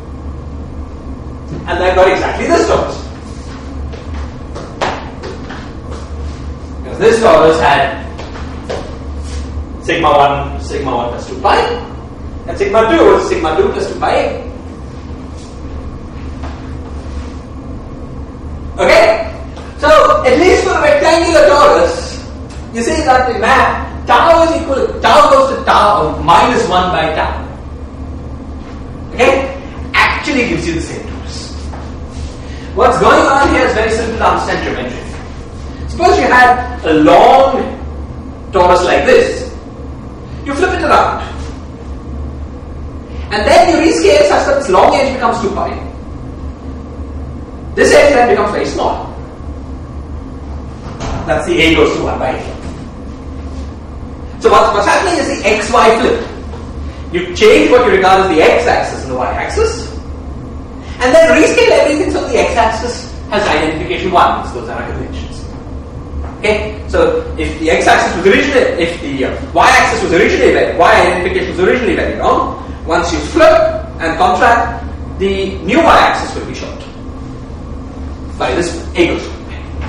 And I got exactly this torus. Because this torus had sigma 1 plus 2 pi, and sigma 2 is sigma 2 plus 2 pi a. Okay? So, at least for a rectangular torus, you see that the map tau is equal to, tau goes to tau minus 1 by tau. Okay? Actually gives you the same torus. What's going on here is very simple to understand geometry. Suppose you had a long torus like this. You flip it around. And then you rescale such that this long edge becomes 2 pi. This edge then becomes very small. That's the a goes to 1 by a. So what's happening is the xy flip. You change what you regard as the x-axis and the y-axis, and then rescale everything so the x-axis has identification 1. So those are our conventions. Okay, so if the x-axis was originally, if the y-axis was originally very, y identification was originally very long, once you flip and contract, the new y-axis will be short by this a goes to 1.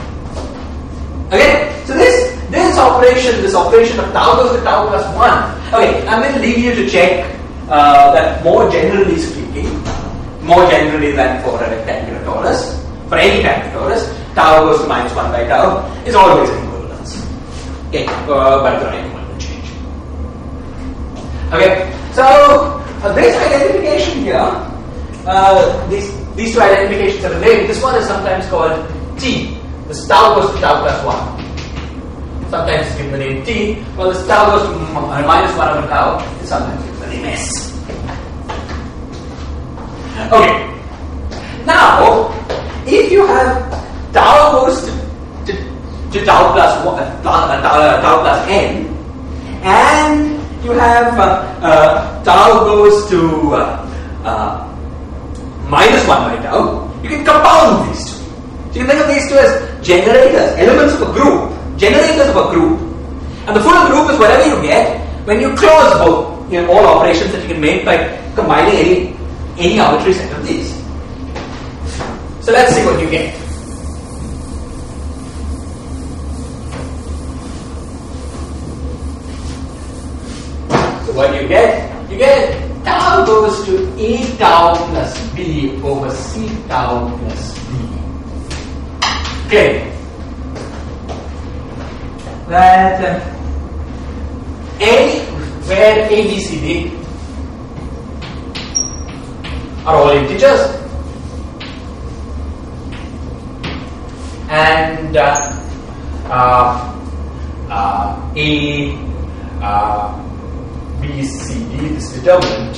Okay, so this operation of tau goes to tau plus 1. Okay, I'm going to leave you to check that more generally speaking, more generally than for a rectangular torus, for any kind of torus, tau goes to minus 1 by tau is always in equivalence. Okay, but the right one will change. Okay, so this identification here, these two identifications are related. This one is sometimes called T. This tau goes to tau plus 1. Sometimes it's given the name T, while this tau goes to minus 1 over tau is sometimes given the name S. Okay. Now, if you have tau goes to tau plus 1, tau plus n, and you have tau goes to minus 1 by tau, you can compound these two. So you can think of these two as generators, elements of a group generators of a group, and the full group is whatever you get when you close both, all operations that you can make by combining any arbitrary set of these. So let's see what you get. So what do you get? You get tau goes to A tau plus B over C tau plus D. Okay. That A, where A, B, C, D are all integers, and A, B, C, D, this determinant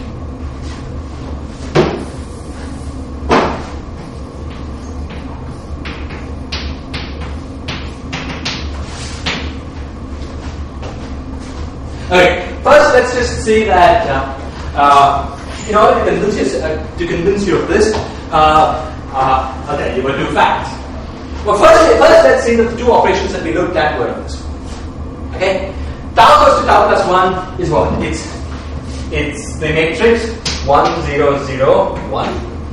okay, first let's just say that in order to convince you of this, I'll tell you about two facts. Well, first let's say that the two operations that we looked at were this one. Okay? Tau goes to tau plus 1 is what? It's the matrix 1, 0, 0, 1.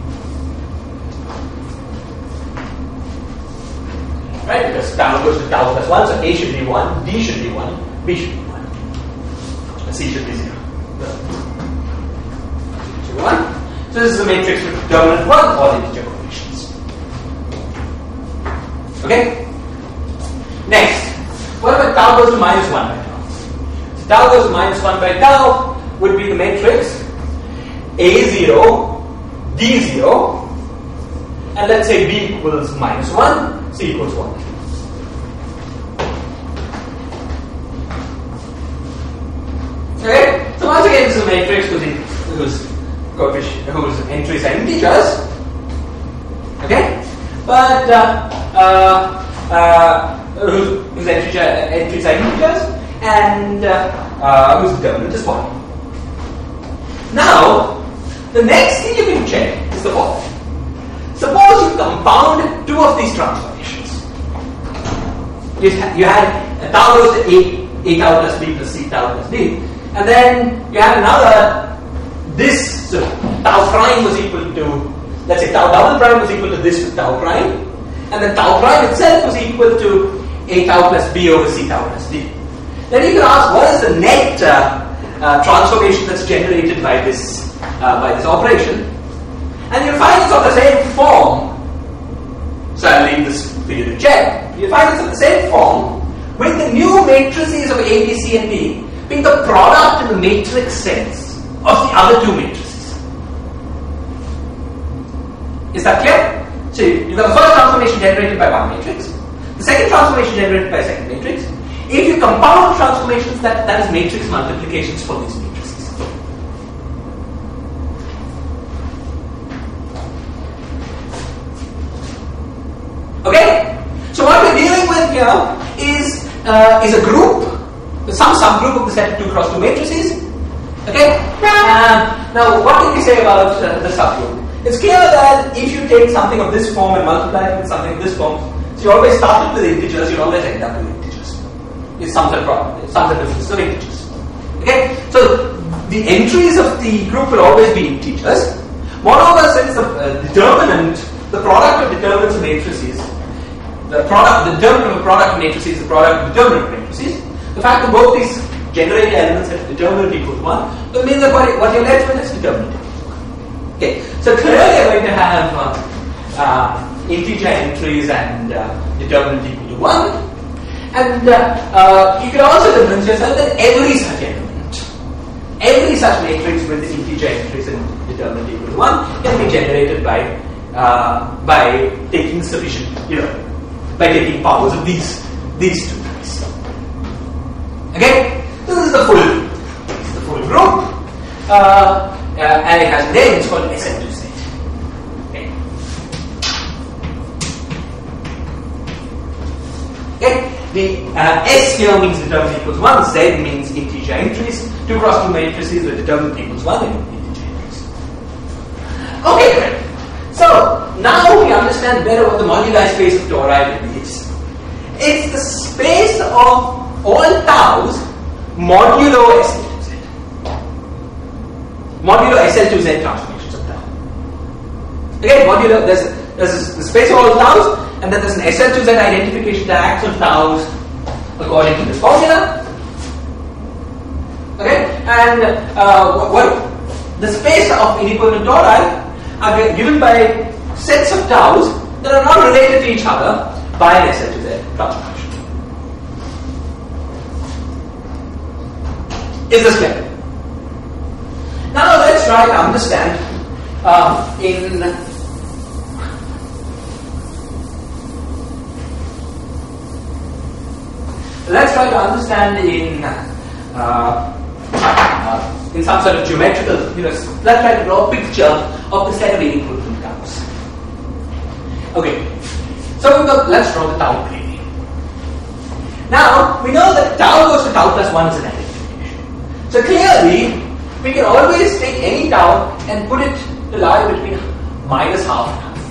Right? Because tau goes to tau plus 1, so A should be 1, D should be 1, B should be 1. And C should be 0. So 1. So this is a matrix with determinant 1, all integer operations. Okay? Next, what about tau goes to minus 1 by tau? So tau goes to minus 1 by tau would be the matrix A0, D0, and let's say B equals minus 1, C equals 1. Okay? So once again, this is a matrix whose entries are integers. Okay? But whose entries are integers, and whose determinant is 1. Now, the next thing you can check is the following. Suppose you compound two of these transformations. You had a tau goes to A tau plus B plus C tau plus D, and then you had another, this, so tau prime was equal to, let's say tau double prime was equal to this with tau prime, and then tau prime itself was equal to A tau plus B over C tau plus D. Then you can ask, what is the net transformation that's generated by this operation? And you'll find it's of the same form. So I'll leave this for you to check. You'll find it's of the same form with the new matrices of A, B, C, and D being the product in the matrix sense of the other two matrices. Is that clear? So you've got the first transformation generated by one matrix, the second transformation generated by a second matrix. If you compound transformations, that is matrix multiplications for these matrices. Okay? So what we're dealing with here is a group, some subgroup of the set of 2 cross 2 matrices. Okay? Now, what can we say about the subgroup? It's clear that if you take something of this form and multiply it with something of this form, so you always start with integers, you always end up with integers. It's some difference of integers. Okay? So the entries of the group will always be integers. Moreover, since the determinant, the product of determinants of matrices, the determinant of a product of matrices is the product of determinant of matrices, the fact that both these generated elements have determinant equals 1 will mean that what you're left with is determinant equals 1. Okay, so clearly you're going to have integer entries and determinant equal to 1. And you can also convince yourself that every such matrix with integer entries and determinant equal to 1 can be generated by taking sufficient, by taking powers of these two things. Okay, so this is the full group, and it has a name. It's called SN2 set. Okay. The S here means determinant equals 1, Z means integer entries, 2 cross 2 matrices with determinant equals 1 and integer entries. Okay, great. So, now we understand better what the moduli space of toroidal is. It's the space of all taus modulo SL2Z. Modulo SL2Z transformations of tau. Again, modulo, there's the space of all taus, and then there's an SL2Z identification that acts on taus according to this formula. Okay, and what the space of inequivalent tori are given by sets of taus that are not related to each other by an SL2Z transformation. Is this clear? Now let's try to understand in some sort of geometrical, let's try to draw a picture of the set of inequivalent taus. Okay, so let's draw the tau plane. Now we know that tau goes to tau plus 1 is an identification. So clearly we can always take any tau and put it to lie between minus half and half.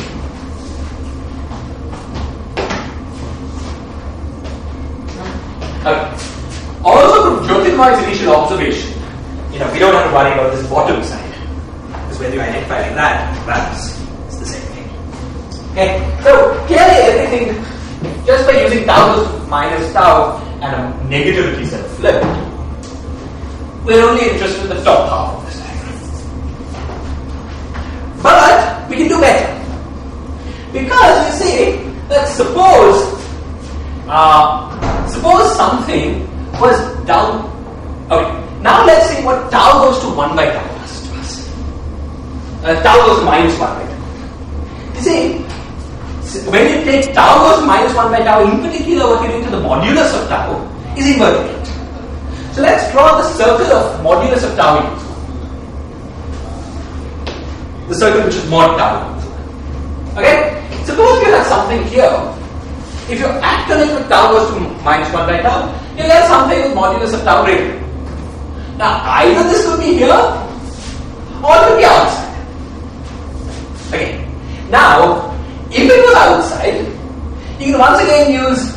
Okay. Also from Jyotirmoy's initial observation, we don't have to worry about this bottom side. Because when you identify like that, it's the same thing. Okay, so clearly everything, just by using tau goes to minus tau and a negativity set of flip, we're only interested in the top half of this diagram. But we can do better. Because you see that suppose something was down. Okay, now let's see what tau goes to 1 by tau does to us. Tau goes to minus 1 by tau. You see, when you take tau goes to minus 1 by tau, in particular what you're doing to the modulus of tau is invertible. So let's draw the circle of modulus of tau equals 1. The circle which is mod tau equals 1. Okay? Suppose you have something here. If you act on it with tau goes to minus 1 by tau, you get something with modulus of tau greater. Now either this could be here or it could be outside. Okay. Now, if it was outside, you can once again use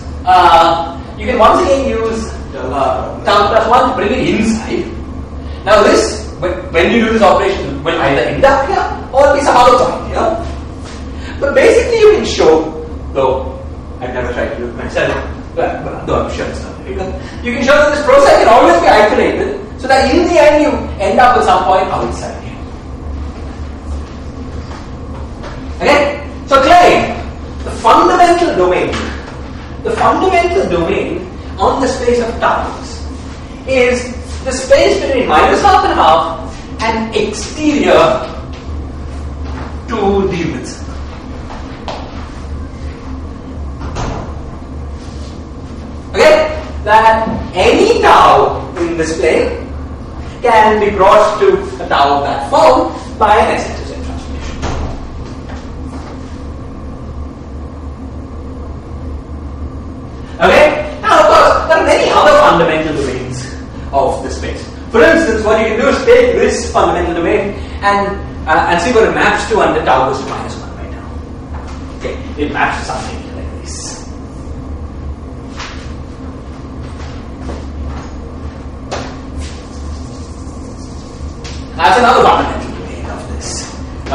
tau plus 1 to bring it inside. Now this, when you do this operation, will either end up here or be some other point here. But basically you can show, though I've never tried to do it myself, but though I'm sure it's not difficult, you can show that this process can always be isolated, so that in the end you end up at some point outside here. Okay? So clearly, the fundamental domain on the space of taus is the space between minus half and half and exterior to the unit circle. Okay? That any tau in this plane can be brought to a tau of that form by an SL2Z transformation. Okay? Now, of course, there are many other fundamental domains of the space. For instance, what you can do is take this fundamental domain and see what it maps to under tau goes to minus 1 by tau. Okay, it maps to something like this. That's another fundamental domain of this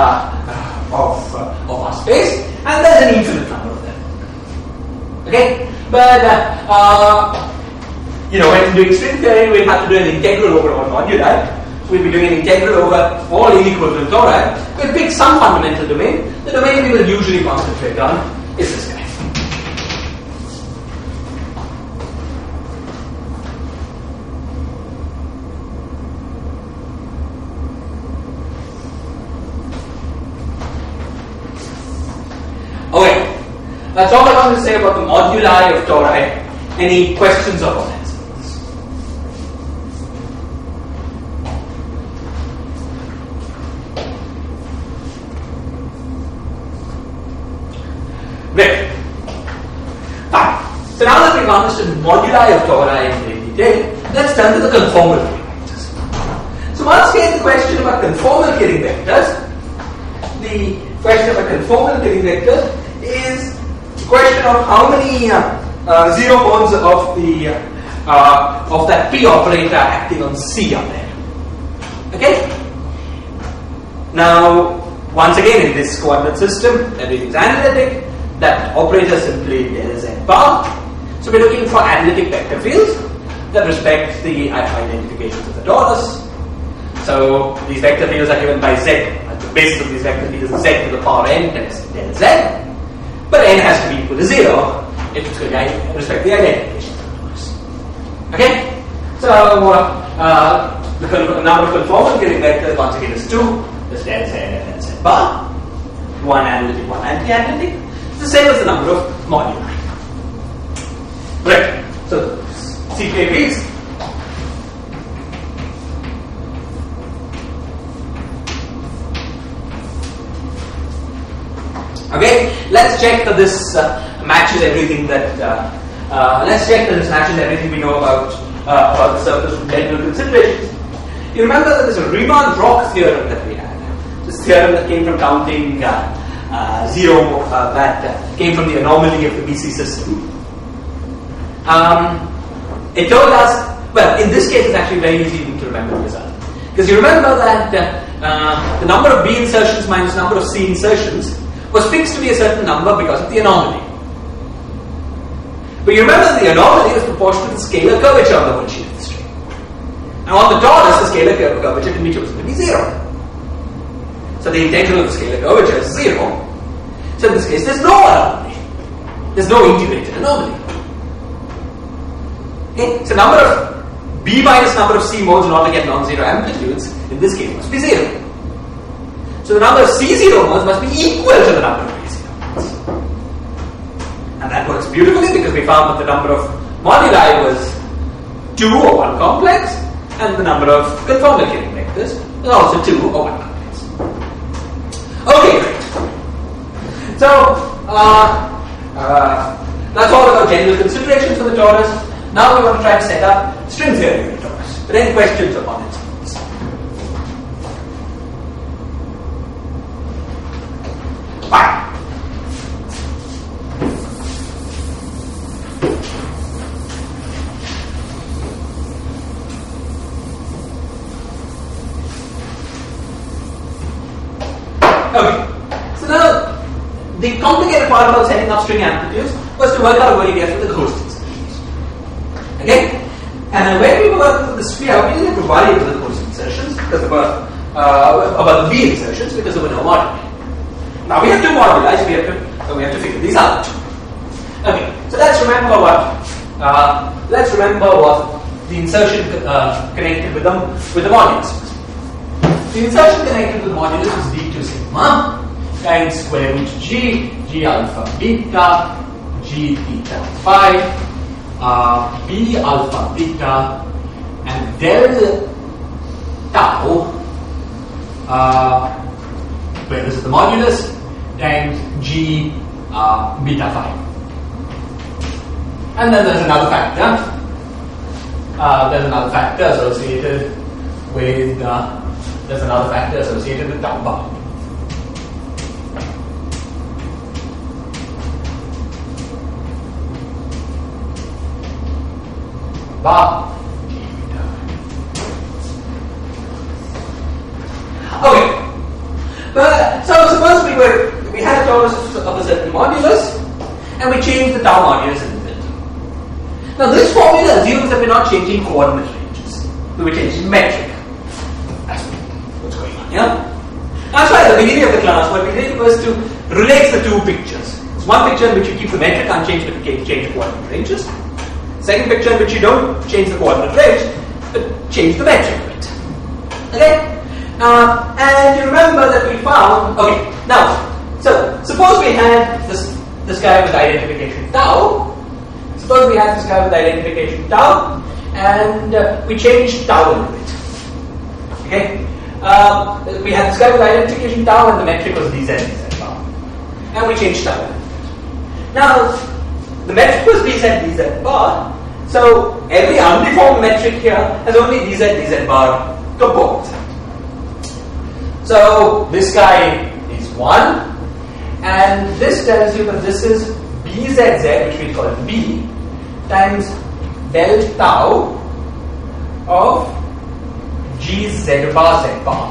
of our space, and there's an infinite number of them. Okay, but when doing string theory, we'll have to do an integral over all moduli. We'll be doing an integral over all inequivalent tori. We'll pick some fundamental domain. The domain we will usually concentrate on is this guy. Okay, that's all I want to say about the moduli of tori. Any questions or comments? Great. Fine. So now that we've understood moduli of tori in great detail, let's turn to the conformal Killing vectors. So once again, the question about conformal Killing vectors, is the question of how many 0 modes of that P operator acting on C up there. Okay? Now, once again, in this coordinate system, everything is analytic. That operator simply is Z bar. So we're looking for analytic vector fields that respect the identifications of the torus. So these vector fields are given by Z. At the basis of these vector fields is Z to the power n times del Z. But n has to be equal to 0 if it's going to respect the identifications of the torus. Okay? So the number of conformal Killing vectors once again is 2. This del Z and del Z bar. One analytic, one anti-analytic. It's the same as the number of moduli. Right. So CK reads okay, let's check that this matches everything that we know about the surface from general considerations. You remember that there's a Riemann-Roch theorem that we had. This theorem that came from counting zero, that came from the anomaly of the BC system. It told us, well, in this case it's actually very easy to remember the result. Because you remember that the number of B insertions minus number of C insertions was fixed to be a certain number because of the anomaly. But you remember the anomaly was proportional to the scalar curvature on the one sheet of the string. Now on the torus, the scalar curvature can be chosen to be 0. So the integral of the scalar curvature is 0. So in this case, there's no anomaly. There's no integrated anomaly. Okay? So number of B minus number of C modes in order to get non-zero amplitudes, in this case, must be 0. So the number of C0 modes must be equal to the number of B0 modes. And that works beautifully because we found that the number of moduli was 2 or 1 complex, and the number of conformal Killing vectors is also 2 or 1 complex. Okay, great. So, that's all about general considerations for the torus. Now we want to try to set up string theory of the torus. Are there any questions upon it? Fine. Okay. So now, the complicated part about setting up string amplitudes was to work out where you get with the ghost insertions. Okay? And when we were working with the sphere, we didn't have to worry about the ghost insertions because there were about the B insertions because there were no moduli. Now we have two moduli, so we have to figure these out. Okay, so let's remember what the insertion connected with the modulus. The insertion connected with the modulus is d2 sigma times square root g alpha beta, g theta phi, b alpha beta, and del tau, where this is the modulus, times g beta phi. And then there's another factor. Associated with tau bar. Okay. So suppose we had a torus of a certain modulus, and we changed the tau modulus in the middle. Now this formula assumes that we're not changing coordinate ranges, so we're changing metric. That's what's going on. Yeah. That's why at the beginning of the class, what we did was to relate the two pictures. There's one picture in which you keep the metric unchanged, but you change the coordinate ranges. Second picture in which you don't change the coordinate range, but change the metric bit. Okay? And you remember that we found, okay, now, so suppose we had this guy with identification tau. Suppose we had this guy with identification tau, and we changed tau a little bit. Okay? We had this guy with identification tau, and the metric was dz bar. And we changed tau a little bit. Now, the metric was dz bar, so every undeformed metric here has only dz bar components. So this guy is 1, and this tells you that this is B bzz, which we call B, times del tau of gz bar z bar.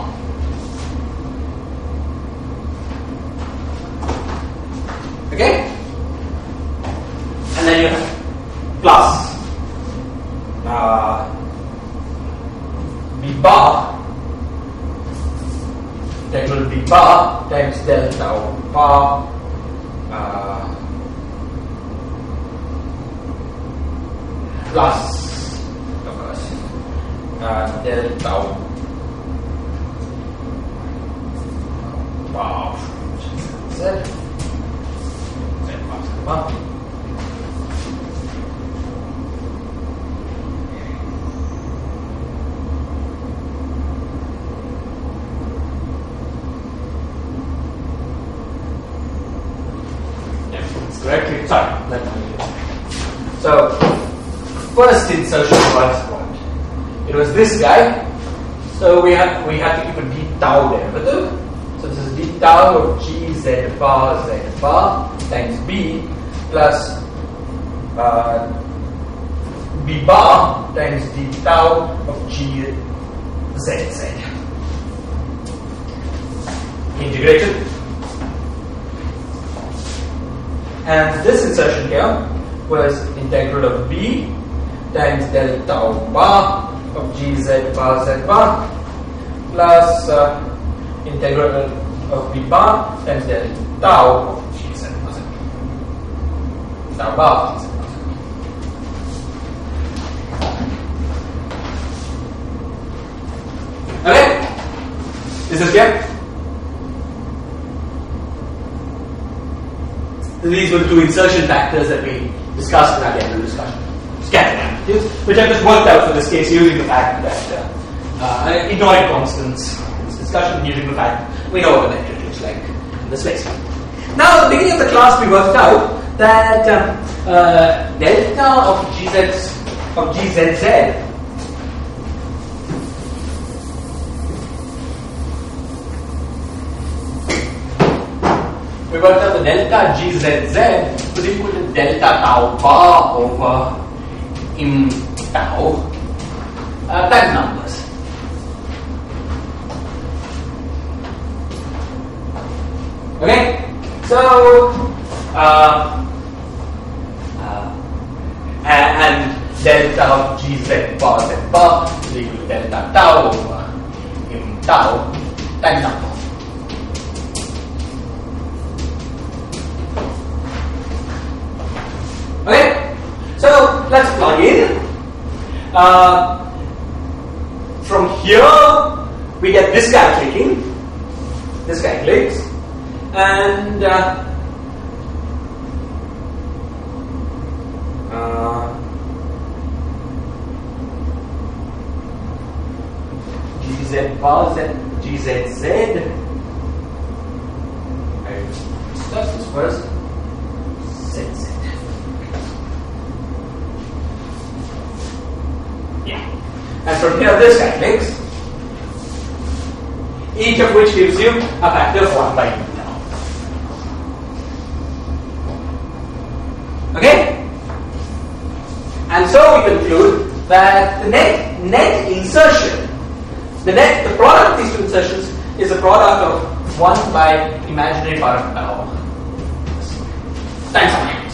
Okay? And then you have plus B bar, that will be bar times del tau bar plus, of course, del tau bar z bar. Correctly, sorry. So, first insertion was what? It was this guy. So we have to keep a d tau derivative. So this is d tau of gz bar z bar times b plus b bar times d tau of gz z. Integrated. And this insertion here was integral of b times del tau bar of gz bar z bar plus integral of b bar times del tau of gz bar z tau bar of gz bar z. Okay? Is this clear? These were the two insertion factors that we discussed in our general discussion. Scattering amplitudes, which I've just worked out for this case using the fact that ignoring constants in this discussion, using the fact we know what the vector looks like in the space. Now, at the beginning of the class, we worked out that delta of gzz we worked out the delta gzz was equal to delta tau bar over im tau time numbers. Okay, so and delta of gz bar z bar is equal to delta tau over im tau time number. Okay, so let's plug in. From here, we get this guy clicking. This guy clicks, and gz bar z gzz. Let's this first. Zz. And from here, this guy clicks, each of which gives you a factor of 1 by u now. Okay? And so we conclude that the net insertion, the product of these two insertions is a product of 1 by imaginary part of tau times something else.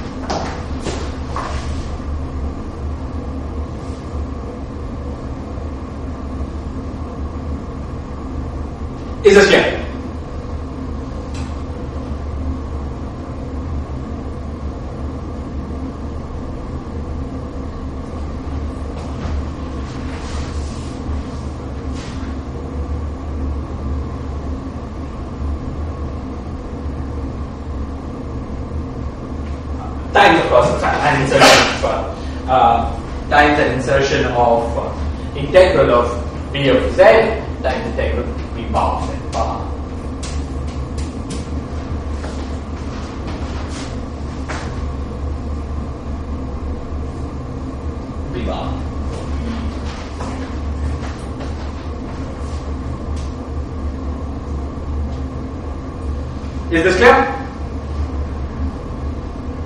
Is this clear? Times, of course, an insertion of integral of b of z times integral of b bar of z bar. B bar. Is this clear?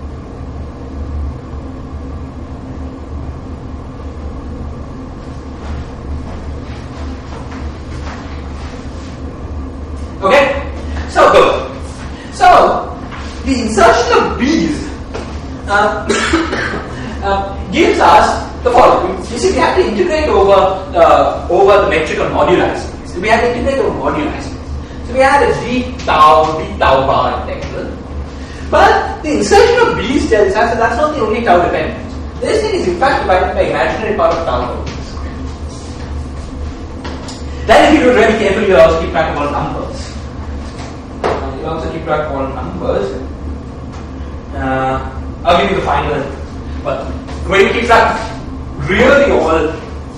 gives us the following. You see, we have to integrate over the metric on moduli space. So we have to integrate over moduli space. So we had a d tau bar integral. But the insertion of b's tells us that that's not the only tau dependence. This thing is in fact divided by imaginary part of tau over square. Then if you do it really carefully, you'll also keep track of all numbers. You'll also keep track of all numbers. I'll give you the final, but when you keep track really all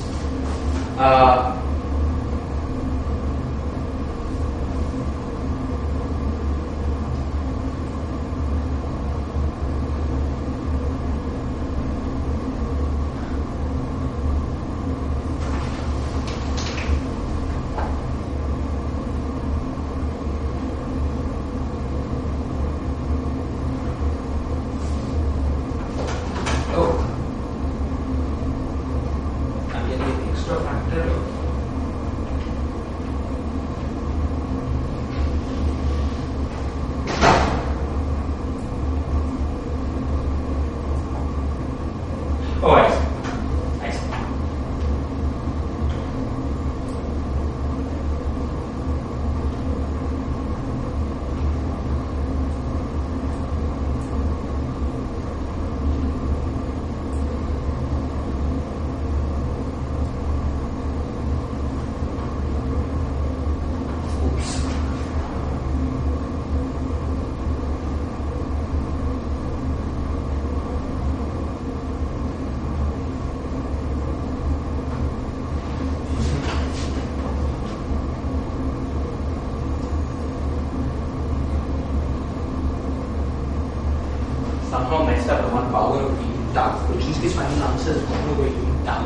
somehow messed up the one power of b tau, which means this final answer is 1 over e tau.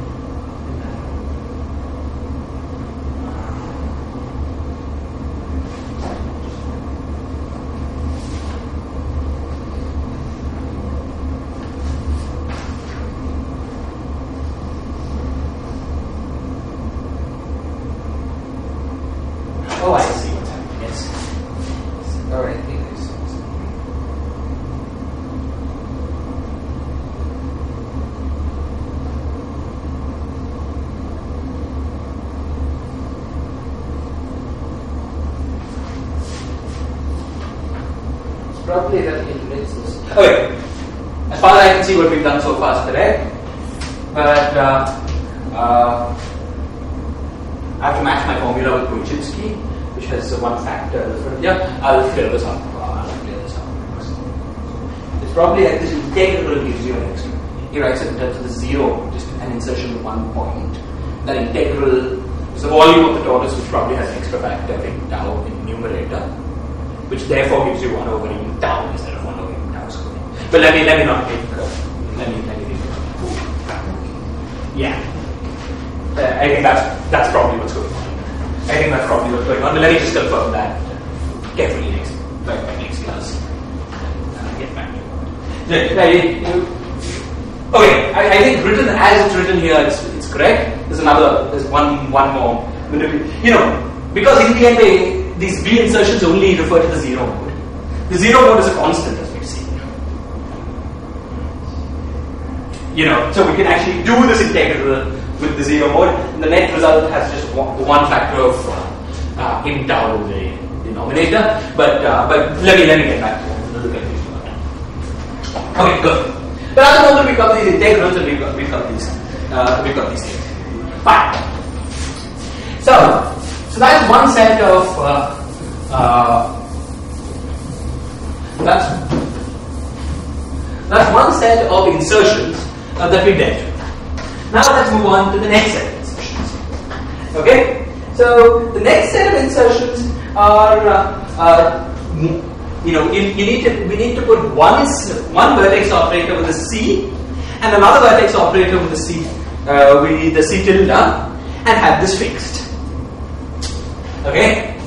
Oh, I see what's happening. Yes. All right. Probably that integrates this. Okay. As far as I can see, what we've done so far is correct. But I have to match my formula with Koicinsky, which has one factor. Yeah, I'll clear this up. It's probably like this integral gives you an extra. He writes it in terms of the zero, just an insertion at one point. That integral is the volume of the torus, which probably has an extra factor in tau in numerator, which therefore gives you 1 over e tau instead of 1 over e tau squared. But let me not take let me yeah. I think that's probably what's going on. But let me just confirm that carefully next class. Get back to it. Okay, I think written as it's written here, it's correct. There's one more. Because in the end these B insertions only refer to the zero mode. The zero mode is a constant, as we've seen. So we can actually do this integral with the zero mode, and the net result has just one factor of in tau in the denominator. But let me get back to it. A little confused about that. Okay, good. But at the moment we've got these integrals and we've got these things. Fine. So that's one set of that's one set of insertions that we dealt with. Now let's move on to the next set of insertions. Okay, so the next set of insertions are we need to put one vertex operator with a C and another vertex operator with a C the C tilde and have this fixed. Okay.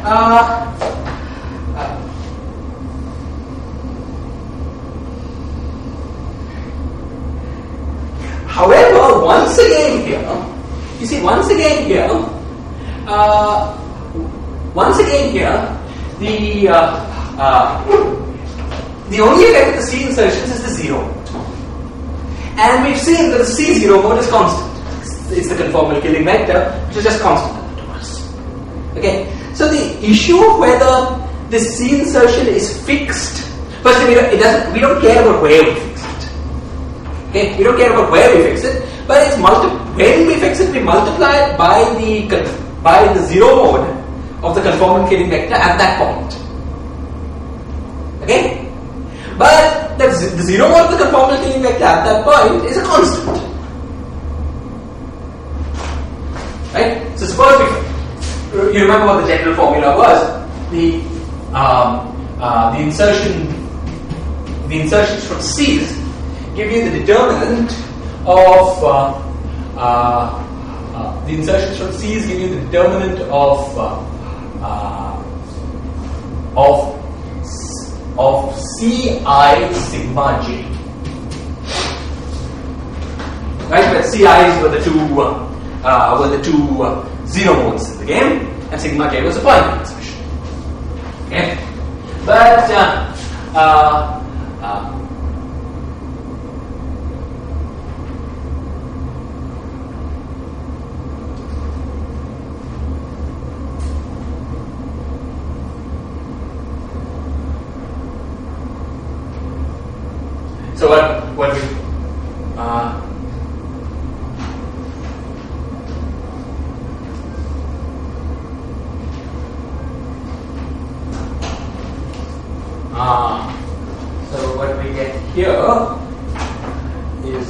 However, once again here, the only effect of the C insertions is the zero mode. And we've seen that the C0 mode is constant. It's the conformal killing vector, which is just constant to us. Okay? So the issue of whether the C insertion is fixed, firstly, we don't care about where we fix it. Okay? We don't care about where we fix it, but it's when we fix it, we multiply it by the zero mode of the conformal killing vector at that point. Okay? But the zero mode of the conformal killing vector at that point is a constant. Right? So suppose you remember what the general formula was. The insertions from C's give you the determinant of the insertions from C's give you the determinant of Ci sigma j. Right, where Ci's were the two zero modes in the game, and sigma j was a point insertion. Okay, but so what we so what we get here is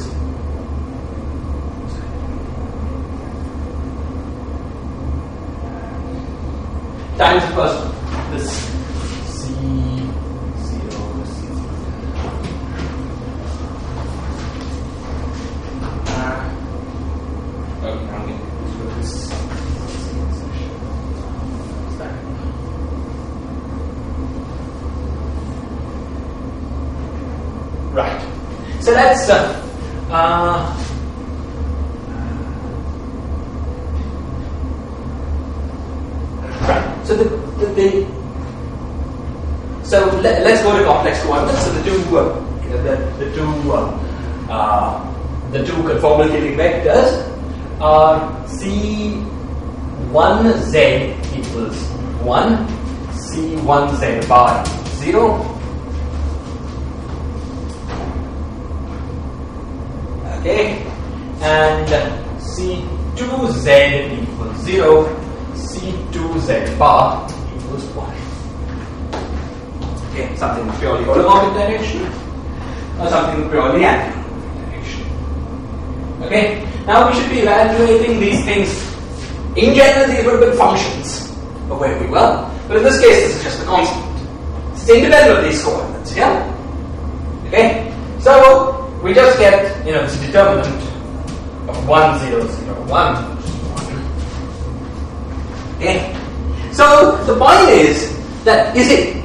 times first this right. So that's right. So let's go to complex coordinates. So the two conformal killing vectors are C1z equals 1, C1z bar 0. Okay, and C2z equals 0, C2z bar equals 1. Okay, something purely holomorphic direction or something purely anti-holomorphic direction. Okay, now we should be evaluating these things. In general, these would have been functions of where we were, but in this case, this is just a constant. It's independent of these coordinates, yeah? Okay, so we just get, this determinant of 1, 0, 0, 1. Okay? So the point is that, is it